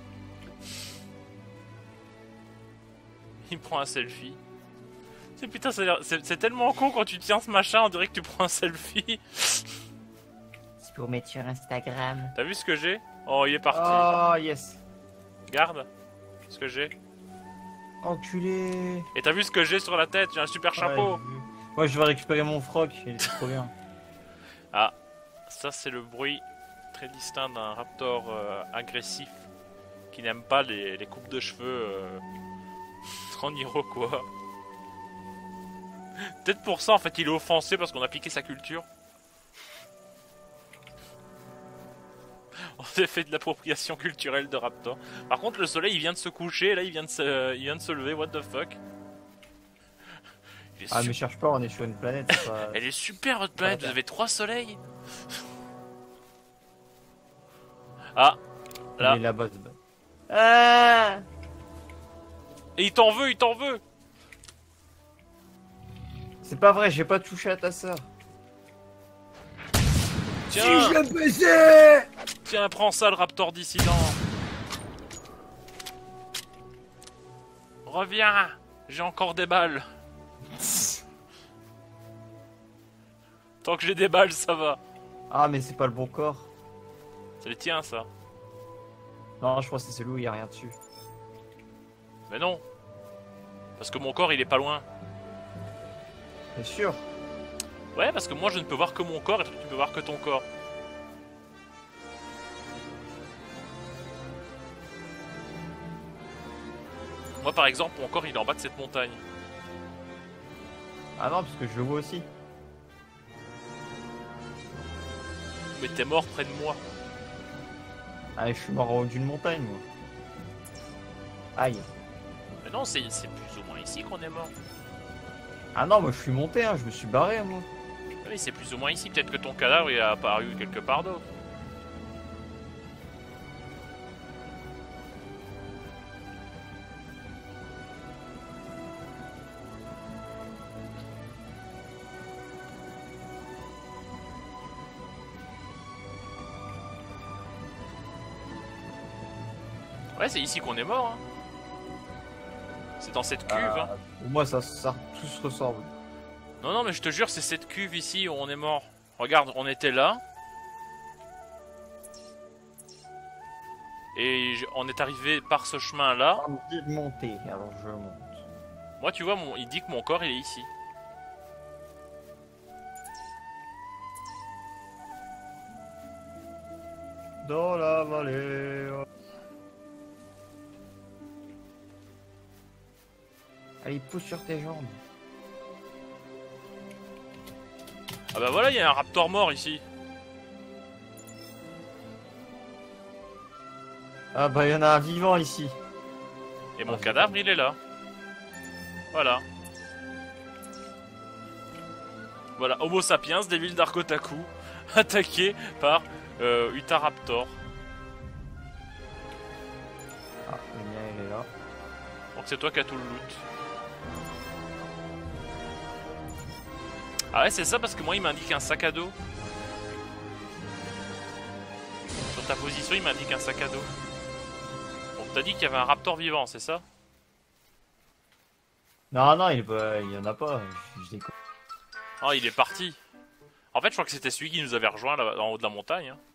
Il prend un selfie. Putain, c'est tellement con quand tu tiens ce machin, on dirait que tu prends un selfie. C'est pour mettre sur Instagram. T'as vu ce que j'ai? Oh, il est parti. Oh, yes. Garde ce que j'ai. Enculé. Et t'as vu ce que j'ai sur la tête? J'ai un super chapeau. Ouais, moi, je vais récupérer mon froc, il est trop bien. Ah, ça c'est le bruit très distinct d'un raptor agressif qui n'aime pas les coupes de cheveux en Iroquois. Peut-être pour ça en fait il est offensé parce qu'on a piqué sa culture. On a fait de l'appropriation culturelle de raptor. Par contre le soleil il vient de se coucher, là il vient de se lever, what the fuck. Ah mais cherche pas, on est sur une planète. Pas... Elle est super votre planète, vous avez 3 soleils. Ah, là. Il est là-bas. Ah. Et il t'en veut, il t'en veut. C'est pas vrai, j'ai pas touché à ta sœur. Tiens, Si je baisais. Tiens, prends ça le raptor dissident. Reviens, j'ai encore des balles. Tant que j'ai des balles, ça va. Ah mais c'est pas le bon corps. C'est le tien, ça. Non, je crois que c'est celui où il y a rien dessus. Mais non. Parce que mon corps, il est pas loin. T'es sûr? Ouais, parce que moi, je ne peux voir que mon corps et toi, tu peux voir que ton corps. Moi, par exemple, mon corps, il est en bas de cette montagne. Ah non, parce que je le vois aussi. Mais t'es mort près de moi. Ah, je suis mort en haut d'une montagne, moi. Aïe. Mais non, c'est plus ou moins ici qu'on est mort. Ah non, moi je suis monté, hein, je me suis barré, moi. Oui, c'est plus ou moins ici. Peut-être que ton cadavre, il a apparu quelque part d'autre. Ouais, c'est ici qu'on est mort. Hein. C'est dans cette cuve. Hein. Pour moi, ça tout se ressemble. Non, non, mais je te jure, c'est cette cuve ici où on est mort. Regarde, on était là. Et on est arrivé par ce chemin-là. On me dit de monter, alors je monte. Moi, tu vois, il dit que mon corps, il est ici. Dans la vallée. Allez, pousse sur tes jambes. Ah bah voilà, il y a un raptor mort ici. Ah bah il y en a un vivant ici. Et mon cadavre, il est là. Voilà. Voilà, Homo sapiens, des villes d'Arkotaku, attaquées par Utahraptor. Ah, le mien il est là. Donc c'est toi qui as tout le loot. Ah ouais, c'est ça parce que moi il m'indique un sac à dos. Sur ta position, il m'indique un sac à dos. Donc t'as dit qu'il y avait un raptor vivant, c'est ça? Non, non, il y en a pas. Je déconne. Ah, il est parti. En fait, je crois que c'était celui qui nous avait rejoint là, en haut de la montagne. Hein.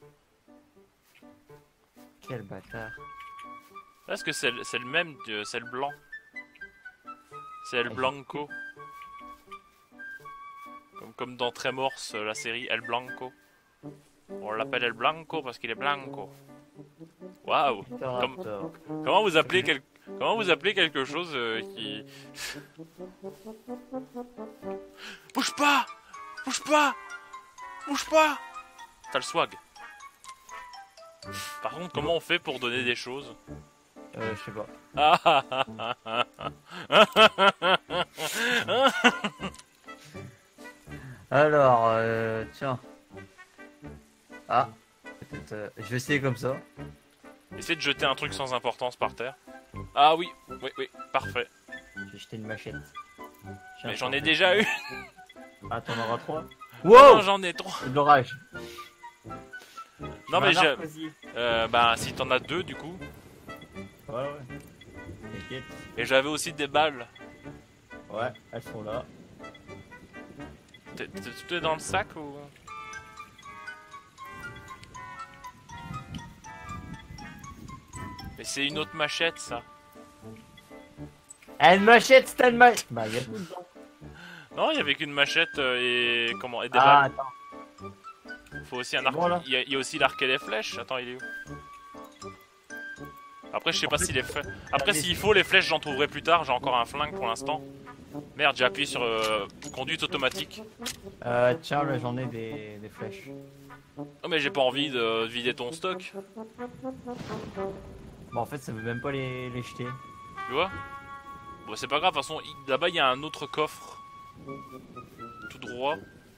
Quel bâtard. Est-ce que c'est le même, c'est le blanc? C'est El Blanco. Comme dans Tremors, la série El Blanco. On l'appelle El Blanco parce qu'il est blanco. Waouh! Comment vous appelez quelque chose qui... Bouge pas! Bouge pas! Bouge pas! T'as le swag. Par contre, comment on fait pour donner des choses? Je sais pas. Alors, tiens. Ah, peut-être. Je vais essayer comme ça. Essaye de jeter un truc sans importance par terre. Ah oui, oui, parfait. J'ai jeté une machette. Mais j'en ai déjà eu. Ah, t'en auras 3? Wow! Non, j'en ai 3. C'est de l'orage. Non, mais j'ai. Bah, si t'en as 2, du coup. Ouais. T'inquiète. Et j'avais aussi des balles. Ouais, elles sont là. Tout est dans le sac ou. Mais c'est une autre machette, ça. Une machette, c'est une machette. Bah, y'a plus dedans. Non, il y avait qu'une machette et des balles. Attends. Faut aussi un arc. Bon, il y a aussi l'arc et les flèches. Attends, il est où? Après, je sais pas si les flèches. Après, s'il faut les flèches, j'en trouverai plus tard. J'ai encore un flingue pour l'instant. Merde, j'ai appuyé sur conduite automatique. Tiens, là j'en ai des flèches. Oh, mais j'ai pas envie de vider ton stock. Bon, en fait, ça veut même pas les jeter. Tu vois? Bon, c'est pas grave, de toute façon, là-bas il y a un autre coffre. Tout droit.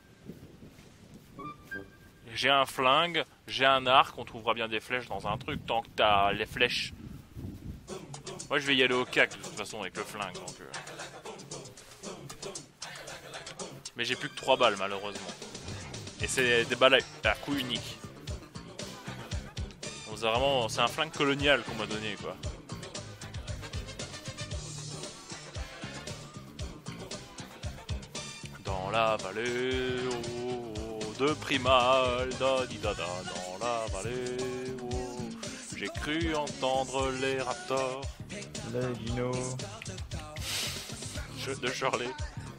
J'ai un flingue, j'ai un arc, on trouvera bien des flèches dans un truc tant que t'as les flèches. Moi je vais y aller au cac de toute façon avec le flingue. Donc, Mais j'ai plus que 3 balles malheureusement. Et c'est des balles à coup unique. C'est un flingue colonial qu'on m'a donné quoi. Dans la vallée de Primal, da-di-da-da, dans la vallée j'ai cru entendre les raptors. Le dino. De Shirley.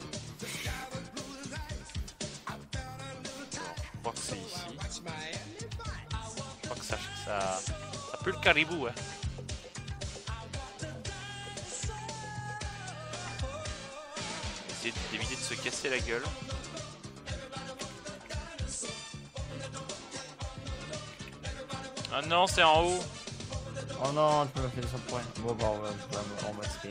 Je crois que c'est ici. Je crois que ça pue le caribou, hein. Essayer d'éviter de se casser la gueule. Ah non, c'est en haut. Oh non, tu m'as fait descendre pour rien. Bon, bah, on va masquer.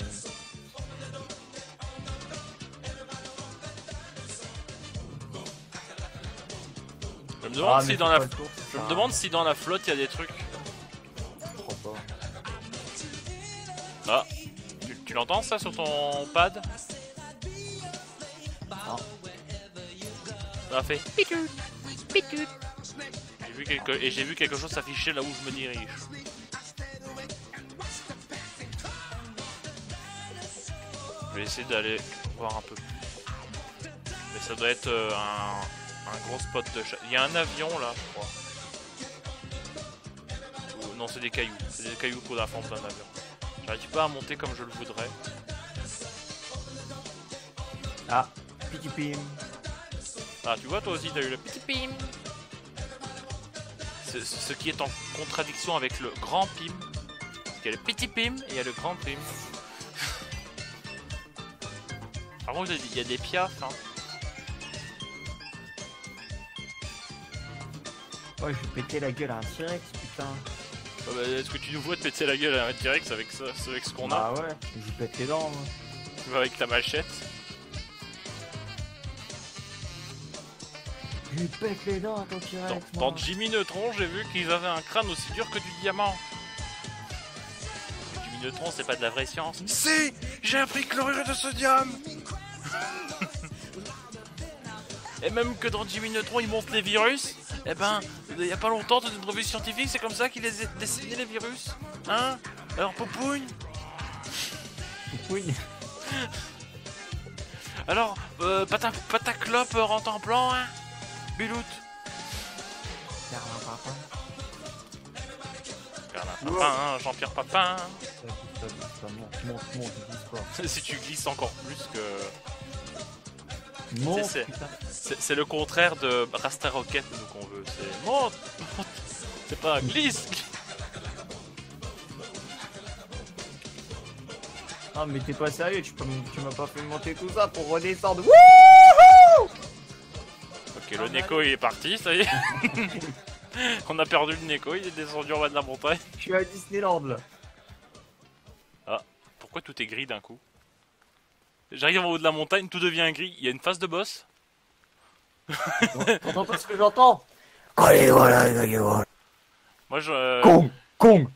Je me demande si dans la flotte il y a des trucs. Ah, tu l'entends ça sur ton pad? Non. Ça a fait. J'ai vu quelque chose s'afficher là où je me dirige. Je vais essayer d'aller voir un peu plus. Mais ça doit être un gros spot de chat. Il y a un avion là, je crois. Non, c'est des cailloux. C'est des cailloux pour la forme d'un avion. J'arrive pas à monter comme je le voudrais. Ah, petit pim. Ah, tu vois, toi aussi, t'as eu le petit pim. Ce qui est en contradiction avec le grand pim. Parce qu'il y a le petit pim et il y a le grand pim. Par contre, il y a des piafs, hein. Ouais, je vais péter la gueule à un T-Rex, putain. Bah, est-ce que tu nous vois te péter la gueule à un T-Rex avec ce qu'on a? Ah ouais, je pète les dents, moi. Tu vas avec ta machette. Je lui pète les dents, ton T-Rex. Dans Jimmy Neutron, j'ai vu qu'ils avaient un crâne aussi dur que du diamant. Jimmy Neutron, c'est pas de la vraie science. Si, j'ai appris chlorure de sodium. Et même que dans Jimmy Neutron, ils montrent les virus. Eh ben, il y a pas longtemps, dans une revue scientifique, c'est comme ça qu'ils les dessinaient les virus. Hein? Alors, Popougne? Oui. Alors, Pataclope rentre en plan, hein? Bilout. Papin, hein, Jean-Pierre Papin. Si tu glisses encore plus que... C'est le contraire de Rasta Rocket, nous qu'on veut. C'est monte. C'est pas glisse. Ah mais t'es pas sérieux, tu m'as pas fait monter tout ça pour redescendre. Wouhou! Ok, le Neko il est parti, ça y est. On a perdu le Neko, il est descendu en bas de la montagne. Je suis à Disneyland là. Ah, pourquoi tout est gris d'un coup? J'arrive en haut de la montagne, tout devient gris. Il y a une phase de boss. T'entends pas ce que j'entends? Moi je... Kong.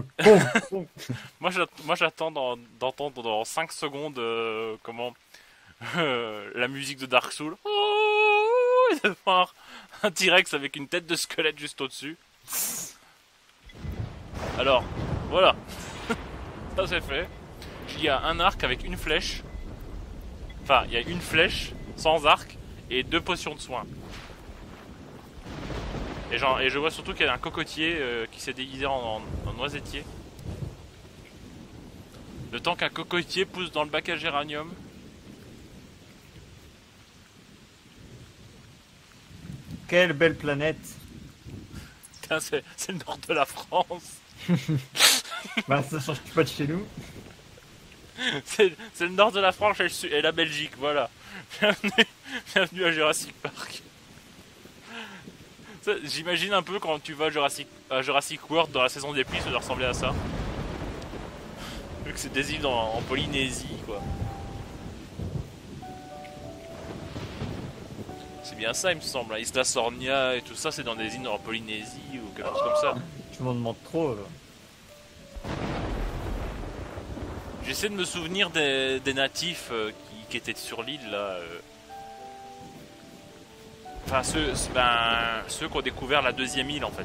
Moi j'attends d'entendre dans 5 secondes comment la musique de Dark Souls. Oh, et de voir un T-Rex avec une tête de squelette juste au-dessus. Alors, voilà. Ça c'est fait. Il y a un arc avec une flèche. Enfin, il y a une flèche sans arc et 2 potions de soin. Et je vois surtout qu'il y a un cocotier qui s'est déguisé en noisettier. Le temps qu'un cocotier pousse dans le bac à géranium. Quelle belle planète. Putain, c'est le nord de la France. Bah ça change pas de chez nous. C'est le nord de la France et la Belgique, voilà. Bienvenue à Jurassic Park. J'imagine un peu quand tu vas à Jurassic World dans la saison des pluies, ça doit ressembler à ça. Vu que c'est des îles en Polynésie, quoi. C'est bien ça, il me semble. Isla Sornia et tout ça, c'est dans des îles en Polynésie ou quelque chose comme ça. Tu m'en demandes trop là. J'essaie de me souvenir des natifs qui étaient sur l'île là. Enfin, ceux qui ont découvert la deuxième île en fait.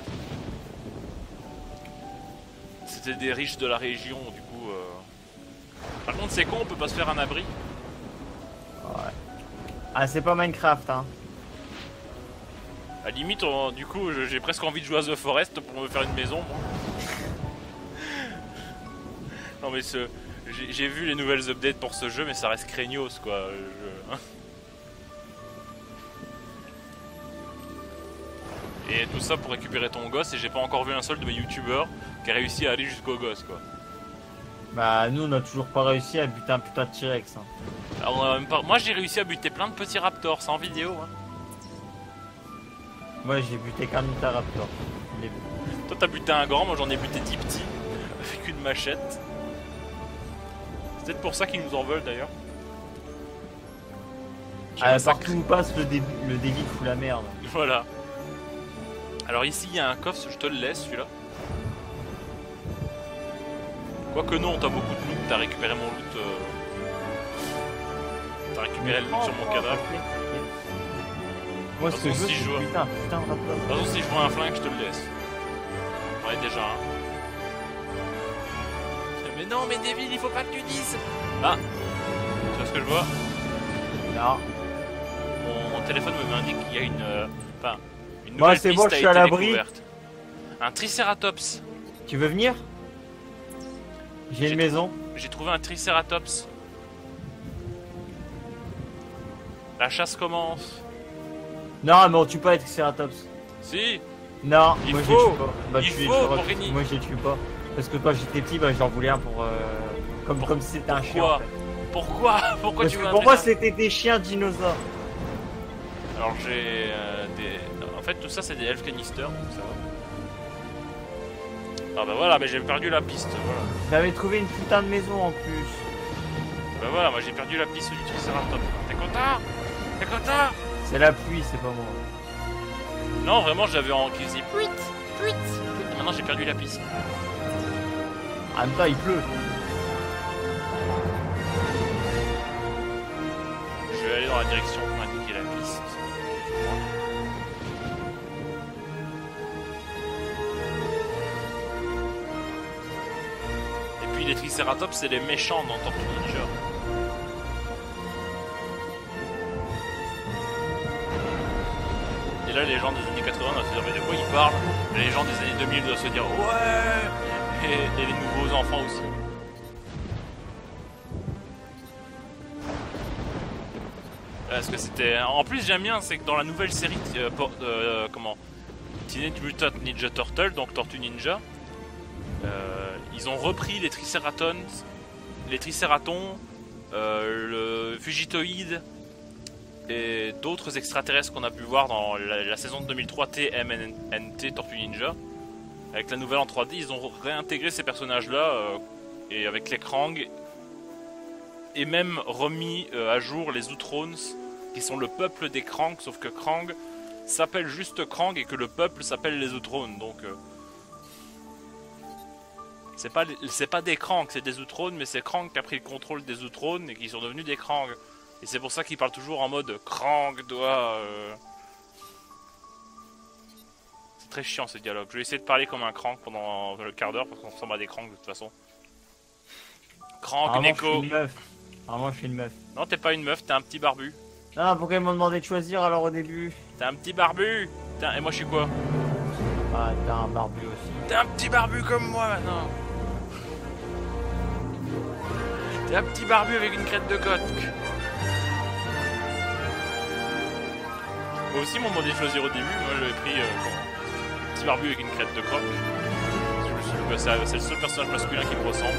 C'était des riches de la région, du coup. Par contre, c'est con, on peut pas se faire un abri. Ouais. Ah, c'est pas Minecraft, hein. À la limite, du coup, j'ai presque envie de jouer à The Forest pour me faire une maison, moi. Non, mais j'ai vu les nouvelles updates pour ce jeu, mais ça reste craignos, quoi. Et tout ça pour récupérer ton gosse, et j'ai pas encore vu un seul de mes youtubeurs qui a réussi à aller jusqu'au gosse, quoi. Bah, nous on a toujours pas réussi à buter un putain de T-Rex. Hein. Alors, moi j'ai réussi à buter plein de petits raptors, c'est en vidéo. Hein. Moi j'ai buté qu'un Raptor. Toi t'as buté un grand, moi j'en ai buté 10 petits, avec une machette. C'est peut-être pour ça qu'ils nous en veulent d'ailleurs. Partout où passe le débit fout la merde. Voilà. Alors ici il y a un coffre, je te le laisse celui-là. Quoique non, t'as beaucoup de loot, t'as récupéré mon loot. T'as récupéré le loot sur mon cadavre. Moi ce que je veux, si je vois... putain de raptor. De toute façon si je vois un flingue, je te le laisse. J'en ai déjà un. Mais non, mais Devil, il faut pas que tu dises. Ah, tu vois ce que je vois? Non. Mon téléphone m'indique qu'il y a une nouvelle Moi c'est piste bon, je suis à l'abri. Un Triceratops. Tu veux venir? J'ai une maison. J'ai trouvé un Triceratops. La chasse commence. Non mais on tue pas les Triceratops. Si. Non, il moi faut. je les tue pas. Bah, Il tu les faut tueras. pour gagner. Moi je les tue pas. Parce que quand j'étais petit, bah, j'en voulais un pour... Comme si c'était un chien en fait. Pourquoi Parce tu que veux un pour moi Triceratops? c'était des chiens dinosaures. Alors j'ai des... En fait tout ça c'est des elfes canisters, donc ça va. Ah bah voilà, mais j'ai perdu la piste, voilà. J'avais trouvé une putain de maison en plus. Bah voilà, moi j'ai perdu la piste du Triceratops. T'es content? T'es content? C'est la pluie, c'est pas moi. Non, vraiment, j'avais en qui faisait puit, puit, puit. Et maintenant, j'ai perdu la piste. En même temps, il pleut. Je vais aller dans la direction pour indiquer la piste. Et puis les Triceratops, c'est les méchants dans Tortue Ninja. Et là, les gens des années 80 doivent se dire, mais de quoi ils parlent? Et les gens des années 2000 doivent se dire, ouais. Et les nouveaux enfants aussi. Parce que c'était... En plus, j'aime bien, c'est que dans la nouvelle série, comment, Teenage Mutant Ninja Turtle, donc Tortue Ninja, ils ont repris les Triceratons, le Fugitoïde et d'autres extraterrestres qu'on a pu voir dans la saison de 2003 TMNT Tortue Ninja. Avec la nouvelle en 3D, ils ont réintégré ces personnages-là et avec les Krang, et même remis à jour les Outrons, qui sont le peuple des Krang, sauf que Krang s'appelle juste Krang et que le peuple s'appelle les Outrons. Donc c'est pas des Krang, c'est des Outrons, mais c'est Krang qui a pris le contrôle des Outrons et qui sont devenus des Krang. Et c'est pour ça qu'ils parlent toujours en mode Krang doit... C'est très chiant ce dialogue. Je vais essayer de parler comme un Krang pendant le quart d'heure parce qu'on ressemble à des Krang de toute façon. Krang, Neko. Moi je suis une meuf. Non, t'es pas une meuf, t'es un petit barbu. Ah, pourquoi ils m'ont demandé de choisir alors au début? T'es un petit barbu. Et moi je suis quoi? Ah, t'es un barbu aussi. T'es un petit barbu comme moi maintenant. T'es un petit barbu avec une crête de coq. Moi aussi, m'ont demandé de choisir au début. Moi j'avais pris un petit barbu avec une crête de coq. Je me suis dit que c'est le seul personnage masculin qui me ressemble.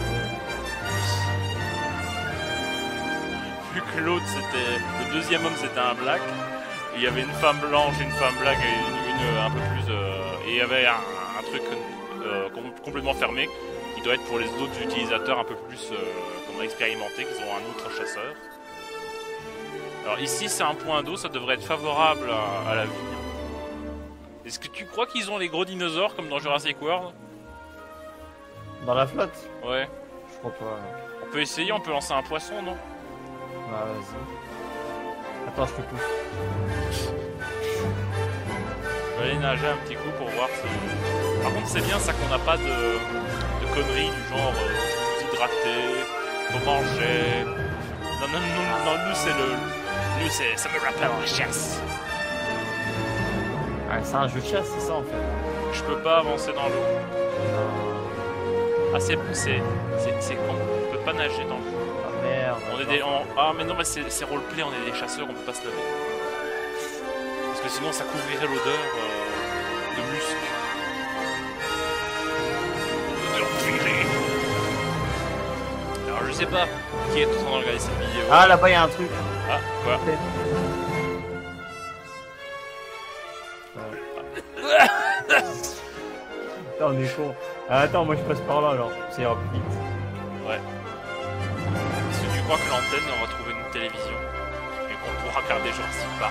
Vu que l'autre c'était. Le deuxième homme c'était un black. Et il y avait une femme blanche, une femme black et une un peu plus. Et il y avait un truc complètement fermé qui doit être pour les autres utilisateurs un peu plus expérimentés, qui ont un autre chasseur. Alors ici c'est un point d'eau, ça devrait être favorable à la vie. Est-ce que tu crois qu'ils ont les gros dinosaures comme dans Jurassic World? Dans la flotte? Ouais. Je crois pas. On peut essayer, on peut lancer un poisson, non? Ah, vas-y. Attends, je te pousse. Je vais aller nager un petit coup pour voir si... Par contre c'est bien ça qu'on n'a pas de conneries du genre s'hydrater, faut manger... Non, nous c'est Nous ça me rappelle la chasse. Ah, c'est un jeu de chasse, c'est ça en fait. Je peux pas avancer dans l'eau. Ah c'est con, on peut pas nager dans l'eau. Ah merde. On est des... Ah mais non, mais c'est roleplay, on est des chasseurs, on peut pas se laver. Parce que sinon ça couvrirait l'odeur de musc. L'odeur virée. Alors je sais pas qui est en train de regarder cette vidéo. Ah là-bas il y a un truc. Ah, quoi? Putain, on est con. Ah, attends, moi je passe par là alors, ça ira plus vite. Ouais. Est-ce que tu crois que l'antenne, on va trouver une télévision et qu'on pourra regarder Jurassic Park?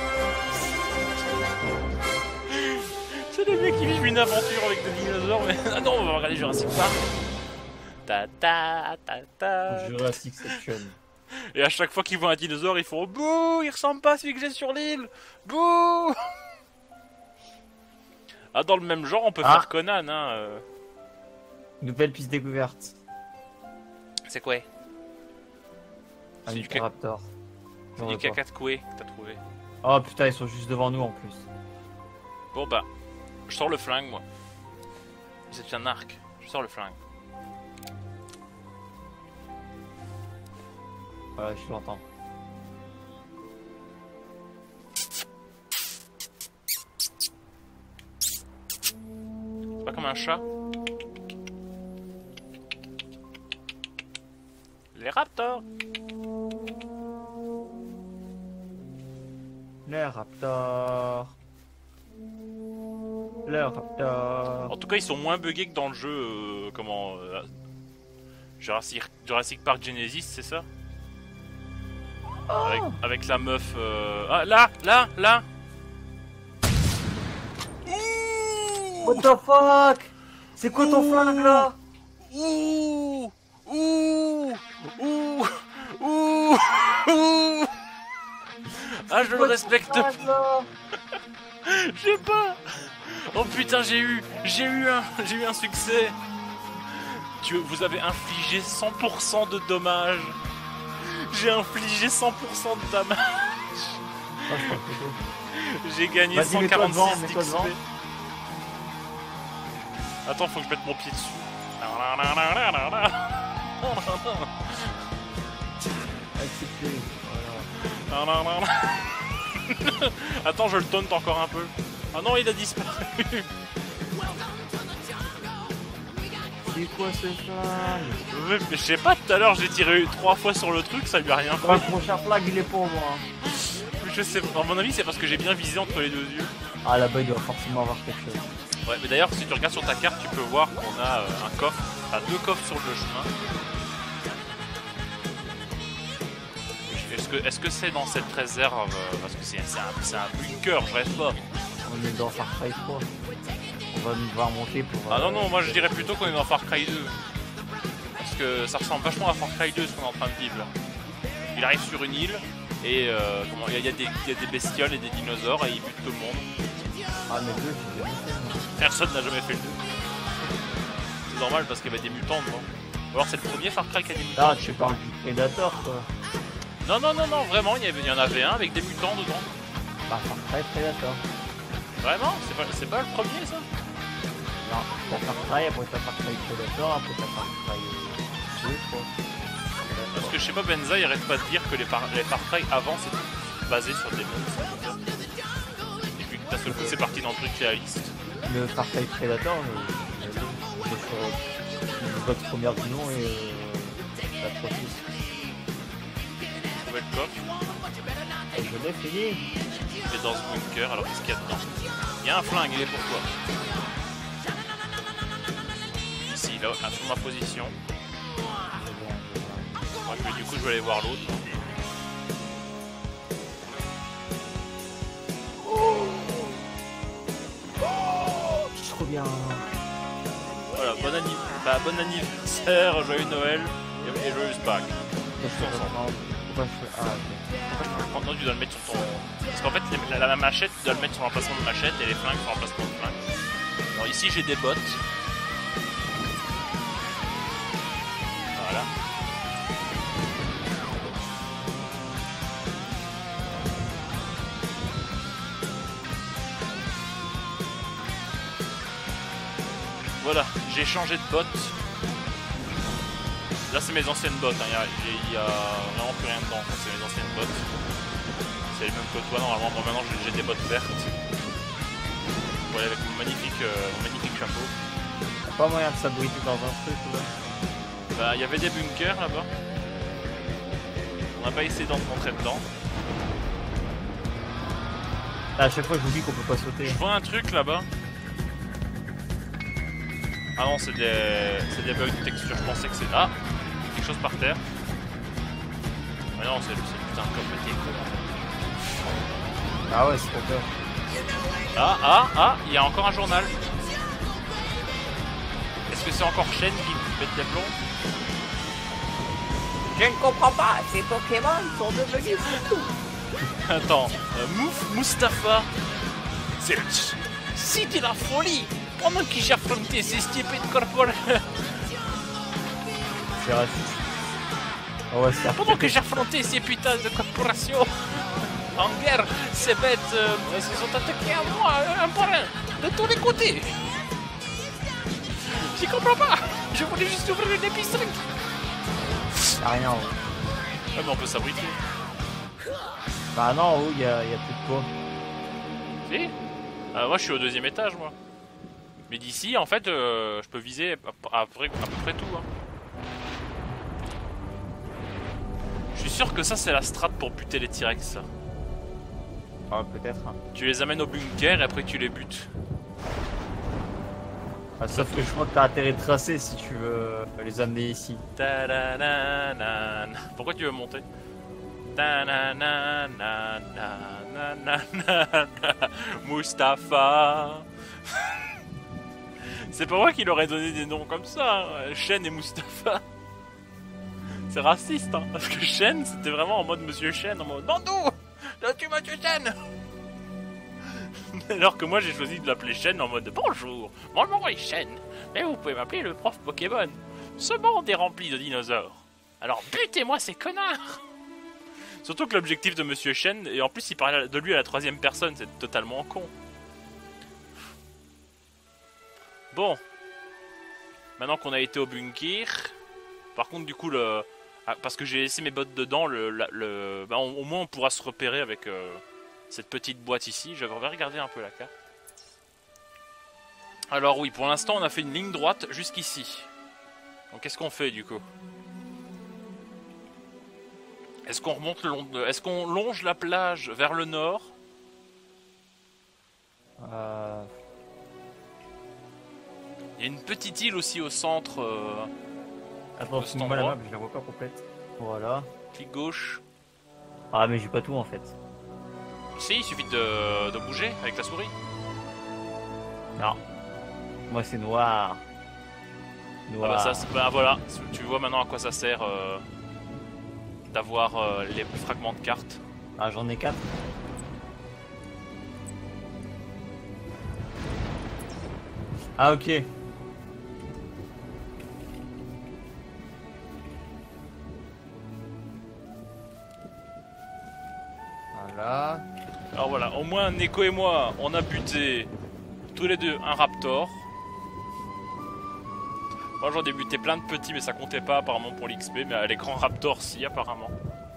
C'est des mecs qui vivent une aventure avec des dinosaures, mais ah non, on va regarder Jurassic Park. Ta ta ta ta. Jurassic Section. Et à chaque fois qu'ils voient un dinosaure, ils font bouh, il ressemble pas à celui que j'ai sur l'île. Bouh. Ah, dans le même genre, on peut faire Conan, hein. Nouvelle piste découverte. C'est quoi? Un Raptor. C'est du caca de coué que t'as trouvé. Oh putain, ils sont juste devant nous en plus. Bon bah, je sors le flingue moi. C'est un arc, je sors le flingue. Voilà, je l'entends. C'est pas comme un chat? Les raptors! Le raptor. Le raptor. En tout cas, ils sont moins buggés que dans le jeu, Jurassic Park Genesis, c'est ça? Avec la meuf... Ah, là! What the fuck? C'est quoi ton flingue là? Ouh. Ouh. Ouh. Ouh. Ouh. Ah, je le respecte. Je sais pas. Oh putain, j'ai eu un succès. Vous avez infligé 100% de dommages. J'ai infligé 100% de dommages. J'ai gagné 146 d'XP. Attends, faut que je mette mon pied dessus. Accepté. Attends, je le taunte encore un peu. Ah non, il a disparu. C'est quoi ce flingue? Mais je sais pas, tout à l'heure j'ai tiré 3 fois sur le truc, ça lui a rien fait. Le prochain flingue il est pour moi. Je sais pas, à mon avis c'est parce que j'ai bien visé entre les deux yeux. Ah là-bas il doit forcément avoir quelque chose. Ouais, mais d'ailleurs si tu regardes sur ta carte tu peux voir qu'on a un coffre, enfin 2 coffres sur le chemin. Est-ce que c'est dans cette réserve parce que c'est un bunker, je rêve pas. On est dans Far Cry 3. On va nous voir monter pour... Ah non, moi je dirais plutôt qu'on est dans Far Cry 2. Parce que ça ressemble vachement à Far Cry 2 ce qu'on est en train de vivre là. Il arrive sur une île et il y a des bestioles et des dinosaures et il bute tout le monde. Ah mais le 2 j'ai jamais fait. Personne n'a jamais fait le 2. C'est normal parce qu'il y avait des mutants dedans. Ou alors c'est le premier Far Cry qui a des mutants. Ah tu parles du Predator quoi. Non, vraiment, il y en avait un avec des mutants dedans. Bah Far Cry Predator. Vraiment? C'est pas le premier ça? Non, t'as Far Cry, après t'as Far Cry Predator, après t'as Far Cry 2 je crois. Parce que je sais pas, Benza il arrête pas de dire que les Far Cry avant c'était basé sur des monstres. Et puis d'un seul coup c'est parti dans le truc réaliste. Le Far Cry Predator, c'est sur votre première du nom et la prochaine. Nouvelle coffre. Et je l'ai fini. Et dans ce bunker, alors qu'est-ce qu'il y a dedans? Il y a un flingue, il est pour toi. Ici, là, sur ma position. Moi, du coup, je vais aller voir l'autre. Trop bien. Voilà, bon anniversaire, joyeux Noël et joyeuse Pâques. Pourquoi je fais... Ah ok. Maintenant, tu dois le mettre sur ton... Parce qu'en fait, la machette, tu dois le mettre sur l'emplacement de machette et les flingues sur l'emplacement de flingue. Alors ici, j'ai des bottes. Voilà. Voilà, j'ai changé de bottes. Là, c'est mes anciennes bottes, hein. Il y a vraiment plus rien dedans, c'est mes anciennes bottes. C'est les mêmes que toi, normalement. Bon, maintenant, j'ai des bottes vertes. Voilà, avec mon magnifique chapeau. Y'a pas moyen de s'abriter dans un truc là. Bah, il y avait des bunkers là-bas. On n'a pas essayé d'entrer dedans. À chaque fois, j'oublie qu'on peut pas sauter. Je vois un truc là-bas. Ah non, c'est des bugs de texture. Je pensais que c'est... Ah, quelque chose par terre. Ah non, c'est le putain de coffre qui est con. Ah ouais, c'est trop peur. Ah, il y a encore un journal. Est-ce que c'est encore Shen qui pète des plombs? Je ne comprends pas, ces Pokémon sont devenus fous. Attends, Mustapha. C'était la folie. Pendant que j'ai affronté ces stupides corporels. C'est raciste. Oh ouais, c'est Pendant que j'ai affronté ces putains de corporations en guerre, ces bêtes se sont attaquées à moi un par un, de tous les côtés. J'y comprends pas. Je voulais juste ouvrir une épicerie. Y'a rien. Ouais. Ouais, mais on peut s'abriter. Bah non, oh, y a plus de quoi. Si. Moi je suis au 2e étage moi. Mais d'ici en fait je peux viser à peu près tout. Hein. Je suis sûr que ça c'est la strat pour buter les T-Rex ça. Ah peut-être. Hein. Tu les amènes au bunker et après tu les butes. Ah, sauf que je crois que t'as intérêt de tracer si tu veux les amener ici. Pourquoi tu veux monter? Mustapha. C'est pas moi qui leur ai donné des noms comme ça, hein. Shen et Mustapha. C'est raciste, hein, parce que Shen, c'était vraiment en mode Monsieur Shen, en mode Bandou, tu Monsieur Shen. Alors que moi j'ai choisi de l'appeler Shen en mode bonjour, mon nom est Shen, mais vous pouvez m'appeler le prof Pokémon. Ce monde est rempli de dinosaures. Alors butez-moi ces connards. Surtout que l'objectif de Monsieur Shen, et en plus il parle de lui à la troisième personne, c'est totalement con. Bon. Maintenant qu'on a été au bunker, par contre du coup parce que j'ai laissé mes bottes dedans, bah, au moins on pourra se repérer avec cette petite boîte ici. Je vais regarder un peu la carte. Alors oui, pour l'instant on a fait une ligne droite jusqu'ici. Donc qu'est-ce qu'on fait du coup? Est-ce qu'on remonte le long de... Est-ce qu'on longe la plage vers le nord? Il y a une petite île aussi au centre. Attends, c'est moi la map, je la vois pas complète. Voilà. Clic gauche. Ah mais j'ai pas tout en fait. Si, il suffit de bouger avec la souris. Non. Moi c'est noir. Noir. Ah bah, ça, bah voilà, tu vois maintenant à quoi ça sert d'avoir les fragments de cartes. Ah j'en ai 4. Ah ok. Voilà. Alors voilà, au moins Neko et moi, on a buté tous les deux un raptor. Moi j'en ai buté plein de petits mais ça comptait pas apparemment pour l'XP, mais les grands raptors si apparemment.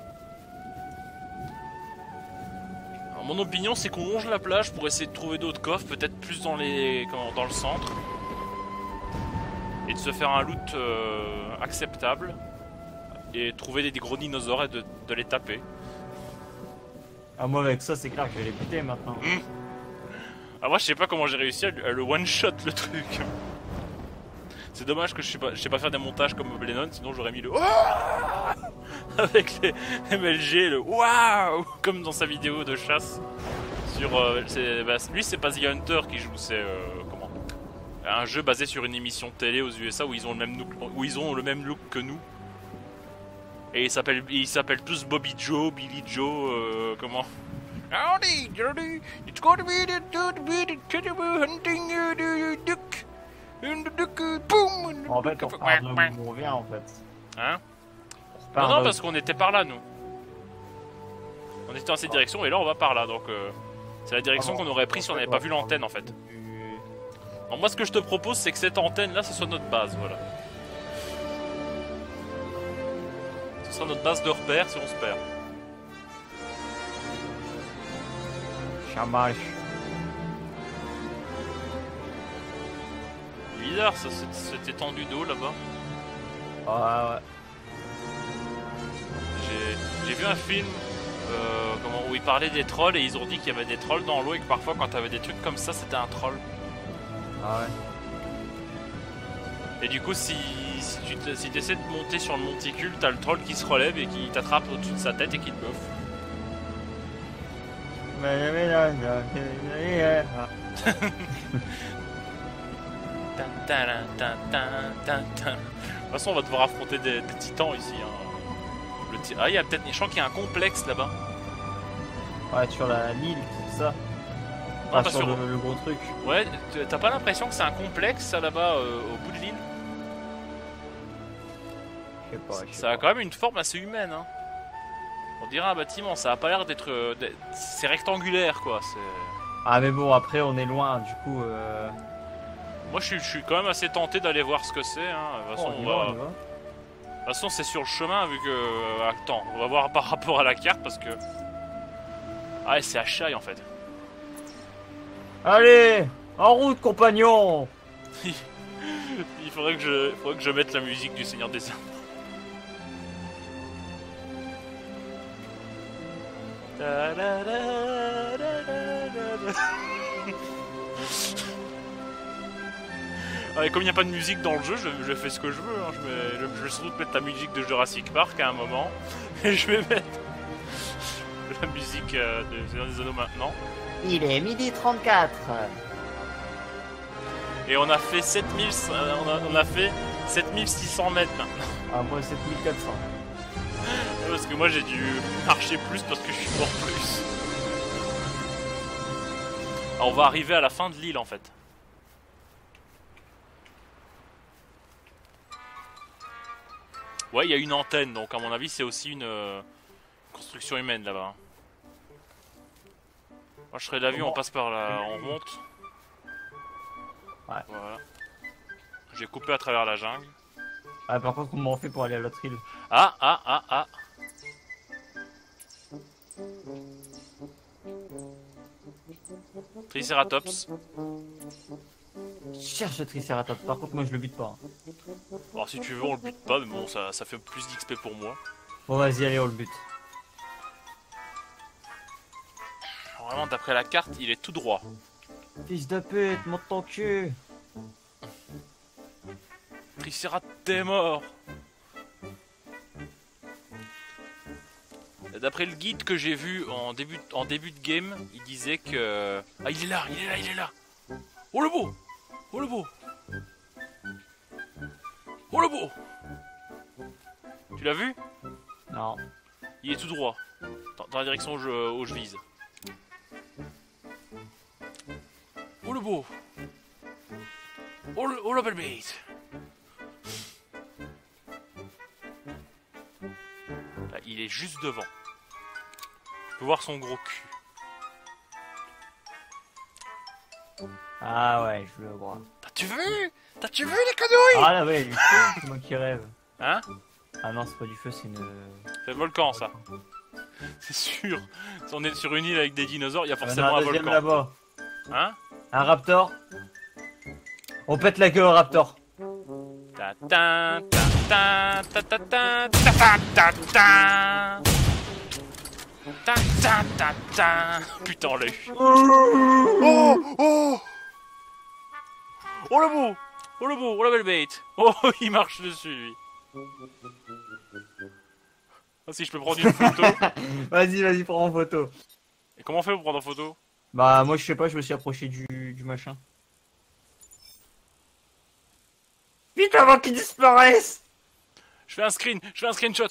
Alors, mon opinion c'est qu'on longe la plage pour essayer de trouver d'autres coffres, peut-être plus dans dans le centre. Et de se faire un loot acceptable. Et trouver des gros dinosaures et de les taper. Ah moi avec ça c'est clair que je vais les buter maintenant. Ah moi je sais pas comment j'ai réussi à le one shot le truc. C'est dommage que je sais pas faire des montages comme Lennon, sinon j'aurais mis le avec les MLG, le waouh comme dans sa vidéo de chasse sur lui c'est pas The Hunter qui joue, c'est comment, un jeu basé sur une émission de télé aux USA où ils ont le même look que nous. Et ils s'appellent tous Bobby Joe, Billy Joe, comment? Howdy, Johnny, it's going to be the hunting the duck. Boom. En fait, on repart de où on vient en fait. Hein? Non, parce qu'on était par là, nous. On était dans cette direction et là on va par là, donc c'est la direction qu'on aurait pris si on n'avait pas vu l'antenne en fait. Donc moi ce que je te propose c'est que cette antenne là ce soit notre base, voilà. Ce sera notre base de repère si on se perd. Chamache. Bizarre ça, cette étendue d'eau là-bas. Ah ouais. J'ai vu un film où ils parlaient des trolls et ils ont dit qu'il y avait des trolls dans l'eau et que parfois quand t'avais des trucs comme ça c'était un troll. Ah ouais. Et du coup si tu essaies de monter sur le monticule, t'as le troll qui se relève et qui t'attrape au-dessus de sa tête et qui te bouffe. De toute façon on va devoir affronter des titans ici hein. Ah il y a peut-être, je sens qu'il y a un complexe là-bas. Ouais sur l'île, c'est ça. Non, pas sur le gros truc. Ouais, t'as pas l'impression que c'est un complexe ça là-bas au bout de l'île? Je sais pas. Ça a quand même une forme assez humaine hein. On dirait un bâtiment, ça a pas l'air d'être... C'est rectangulaire quoi. Ah mais bon après on est loin du coup... Moi je suis quand même assez tenté d'aller voir ce que c'est hein. De toute façon, on y va. De toute façon c'est sur le chemin vu que... Attends, on va voir par rapport à la carte parce que... Ah c'est à Chai en fait. Allez, en route compagnon. Il faudrait que je mette la musique du Seigneur des Anneaux. Ouais, comme il n'y a pas de musique dans le jeu, je fais ce que je veux. Hein. Je vais sans doute mettre la musique de Jurassic Park à un moment. Et je vais mettre la musique de Seigneur des Anneaux maintenant. Il est 12h34. Et on a fait 7000, on a fait 7600 mètres maintenant. Ah, moi 7400. Parce que moi j'ai dû marcher plus parce que je suis mort plus. Alors, on va arriver à la fin de l'île en fait. Ouais, il y a une antenne, donc à mon avis c'est aussi une construction humaine là-bas. Moi je serais d'avis, on passe par là, on remonte. Ouais. Voilà. J'ai coupé à travers la jungle. Ah, par contre, comment on fait pour aller à l'autre île? Ah. Triceratops. Cherche le Triceratops. Par contre, moi je le bute pas. Hein. Alors si tu veux on le bute pas, mais bon ça fait plus d'XP pour moi. Bon, vas-y, allez, on le bute. Vraiment d'après la carte, il est tout droit. Fils de pute, monte ton cul. Triceratops, t'es mort. D'après le guide que j'ai vu en début de game, il disait que... Ah, il est là. Oh le beau. Tu l'as vu? Non. Il est tout droit. Dans la direction où je vise. Oh le beau. Oh la belle bête. Là, il est juste devant. Je peux voir son gros cul. Ah ouais, je le vois. T'as-tu vu les conneries? Ah là, ouais, du feu, c'est moi qui rêve. Hein? Ah non, c'est pas du feu, c'est une... C'est le volcan, ça. C'est sûr. Si on est sur une île avec des dinosaures, il y a Il y en forcément a un un deuxième volcan. là-bas. Hein? Un raptor. On pète la gueule au raptor. Ta ta ta ta ta ta ta ta ta ta. Ta ta ta ta. Putain, on l'a eu. Oh le beau, oh la belle bête. Oh, il marche dessus, lui. Ah, si je peux prendre une photo. Vas-y, prends en photo. Et comment on fait pour prendre en photo? Bah, moi je sais pas, je me suis approché du machin. Vite avant qu'il disparaisse! Je fais un screenshot.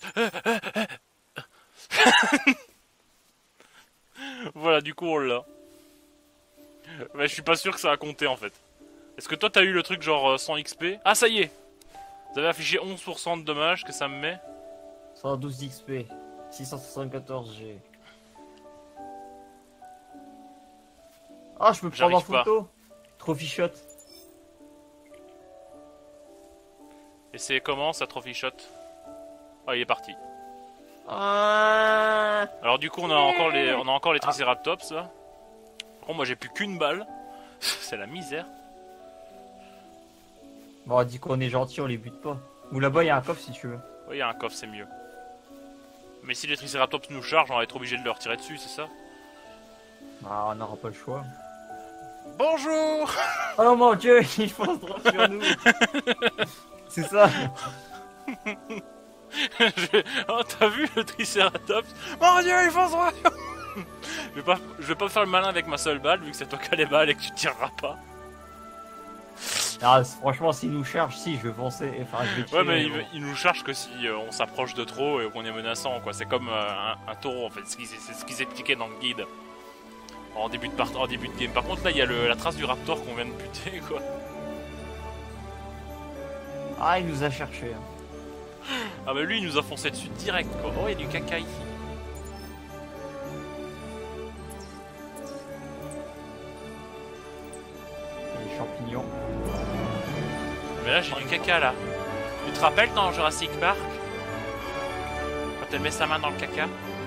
Voilà, du coup on l'a. Mais je suis pas sûr que ça a compté en fait. Est-ce que toi t'as eu le truc genre 100 XP? Ah ça y est. Vous avez affiché 11% de dommages que ça me met. 112 XP, 674 G. Ah, je peux prendre en photo. Trophy shot. Et c'est comment ça trophy shot? Ah il est parti. Alors du coup on a encore les Triceratops là. Par contre moi j'ai plus qu'une balle. C'est la misère. Bon, on dit qu'on est gentil, on les bute pas. Ou là-bas il y a un coffre si tu veux. Oui il y a un coffre, c'est mieux. Mais si les Triceratops nous chargent, on va être obligé de leur tirer dessus, c'est ça? Ah, on n'aura pas le choix. Bonjour. Oh mon dieu, il fonce droit sur nous. C'est ça. Oh, t'as vu le Triceratops? Mon dieu, il fonce droit. Je vais pas faire le malin avec ma seule balle, vu que c'est toi qui as les balles et que tu tireras pas. Ah, franchement, s'il nous charge, si, je vais foncer. Enfin, je vais tirer, Ouais, mais il nous charge que si on s'approche de trop et qu'on est menaçant, quoi. C'est comme un taureau, en fait. C'est ce qu'ils expliquaient dans le guide. En début de game. Par contre, là, il y a la trace du raptor qu'on vient de buter, quoi. Ah, il nous a cherché. Hein. Ah, bah lui, il nous a foncé dessus direct, quoi. Oh, il y a du caca ici. Les champignons. Mais là, j'ai du caca, là. Tu te rappelles dans Jurassic Park? Quand elle met sa main dans le caca?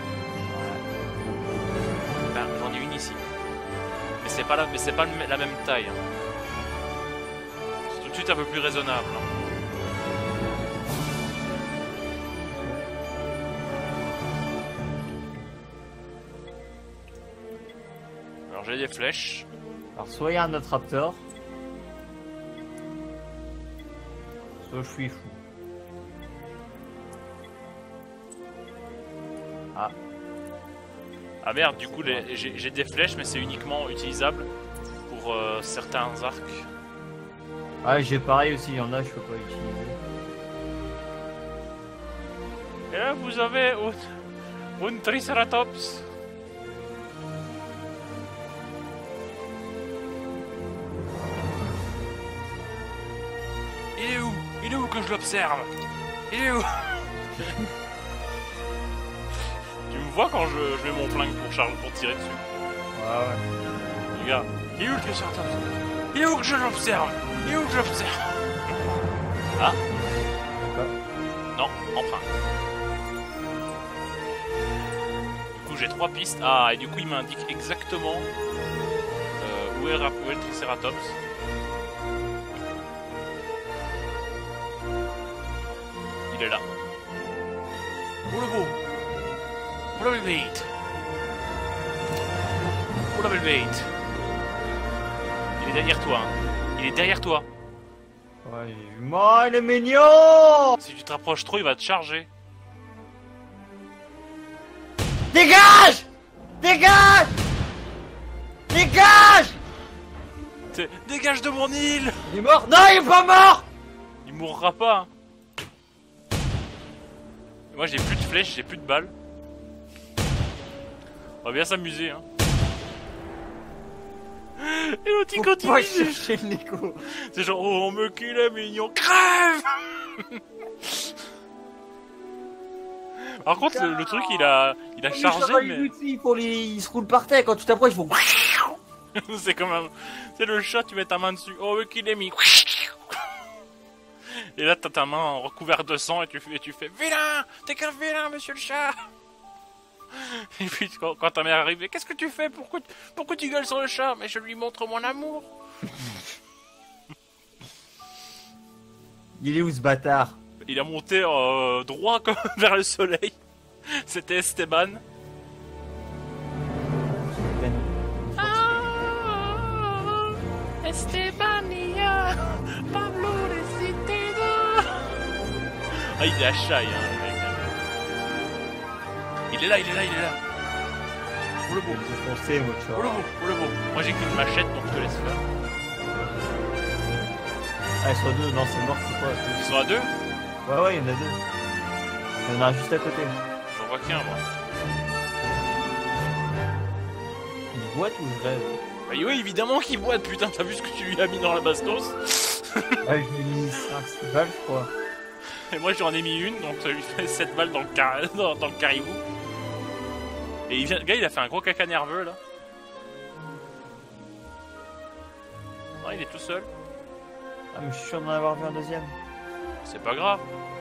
Ben, j'en ai une ici. Mais c'est pas la même taille. Hein. C'est tout de suite un peu plus raisonnable. Hein. Alors j'ai des flèches. Alors, soit il y a un autre raptor. Soit je suis fou. Ah. Ah merde, du coup j'ai des flèches, mais c'est uniquement utilisable pour certains arcs. Ah, j'ai pareil aussi, il y en a, je peux pas utiliser. Et là, vous avez un Triceratops. Il est où? Il est où que je l'observe? Il est où? Tu me vois quand je mets mon flingue pour tirer dessus? Ouais, ouais. Regarde, il est où le Triceratops? Il est où que je l'observe? Il est où que je l'observe? Ah. Non, emprunt. Du coup j'ai 3 pistes. Ah, et du coup il m'indique exactement où est le Triceratops. Il est là. Oh le beau! Oh la belle bête! Oh la belle bête! Il est derrière toi, hein. Il est derrière toi. Ouais, j'ai vu. Oh, il est mignon! Si tu te rapproches trop, il va te charger. Dégage! Dégage! Dégage! Dégage de mon île! Il est mort? Non, il est pas mort! Il mourra pas. Hein. Moi j'ai plus de flèches, j'ai plus de balles. On va bien s'amuser, hein. Et l'autre il continue. Faut pas chercher le Nico. C'est genre, oh mais qu'il est mignon, crève. Par contre le truc il a chargé mais... Il se roule par terre quand tu t'approches, il faut... C'est comme un... C'est le chat, tu mets ta main dessus, oh mais qu'il est mis. Et là t'as ta main recouverte de sang et tu fais vilain, t'es qu'un vilain monsieur le chat. Et puis quand ta mère arrive, qu'est-ce que tu fais? Pourquoi tu gueules sur le chat? Mais je lui montre mon amour. Il est où ce bâtard? Il a monté droit comme vers le soleil. C'était Esteban. Estebania, Pablo Reciteda. Ah, il est à chat, hein, le mec. Il est là. Oh le beau. Foncé, moi, tu vois. Oh le beau. Moi j'ai qu'une machette, donc je te laisse faire. Ah, ils sont deux, non, c'est mort, c'est quoi? Ils sont à deux? Ouais, il y en a deux. Il y en a un juste à côté. J'en vois qu'un, moi. Il boite ou je rêve? Bah oui, évidemment qu'il boite, putain, t'as vu ce que tu lui as mis dans la bastos? Ouais, je lui ai mis 5 balles, je crois. Et moi j'en ai mis une, donc ça lui fait 7 balles dans le caribou. Et le gars il a fait un gros caca nerveux là. Non, il est tout seul. Ah, mais je suis sûr d'en avoir vu un deuxième. C'est pas grave.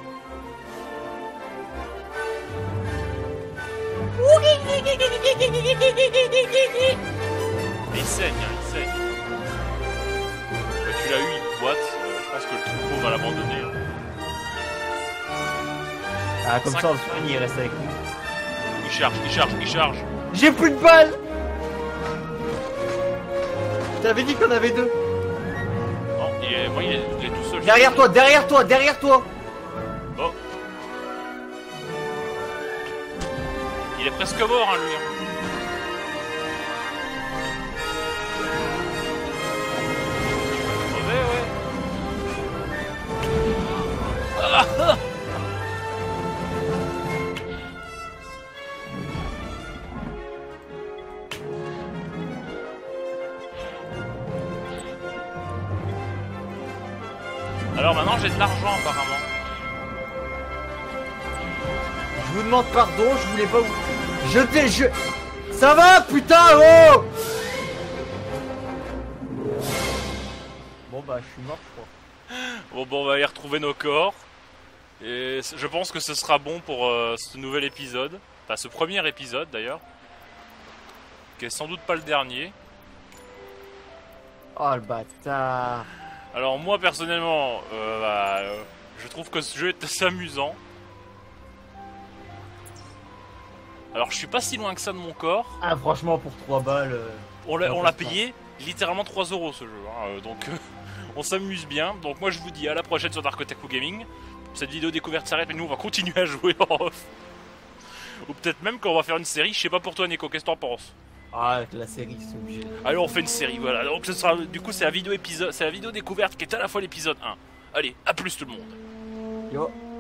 Mais il saigne, hein, il saigne. Tu l'as eu, il boite. Je pense que le troupeau va l'abandonner. Hein. Ah, comme ça, on le soigne, il reste avec nous. Il charge. J'ai plus de balles! Je t'avais dit qu'on avait deux. Non, il est tout seul. Derrière toi! Oh. Il est presque mort, hein, lui. Ouais. Alors maintenant j'ai de l'argent apparemment. Je vous demande pardon, je voulais pas vous... Ça va, putain, oh! Bon bah, je suis mort, je crois. Bon, on va aller retrouver nos corps. Et je pense que ce sera bon pour ce nouvel épisode. Enfin, ce premier épisode d'ailleurs. Qui est sans doute pas le dernier. Oh le bâtard. Alors moi personnellement, je trouve que ce jeu est assez amusant. Alors je suis pas si loin que ça de mon corps. Ah franchement pour 3 balles... On l'a payé littéralement 3 € ce jeu. Hein, donc on s'amuse bien. Donc moi je vous dis à la prochaine sur Dark Otaku Gaming. Cette vidéo découverte s'arrête mais nous on va continuer à jouer en off. Ou peut-être même qu'on va faire une série, je sais pas pour toi Nico, qu'est-ce que t'en penses? Ah, la série, c'est obligé. Allez, on fait une série, voilà. Donc ce sera, du coup, c'est la vidéo épisode, c'est la vidéo découverte qui est à la fois l'épisode 1. Allez, à plus tout le monde. Yo.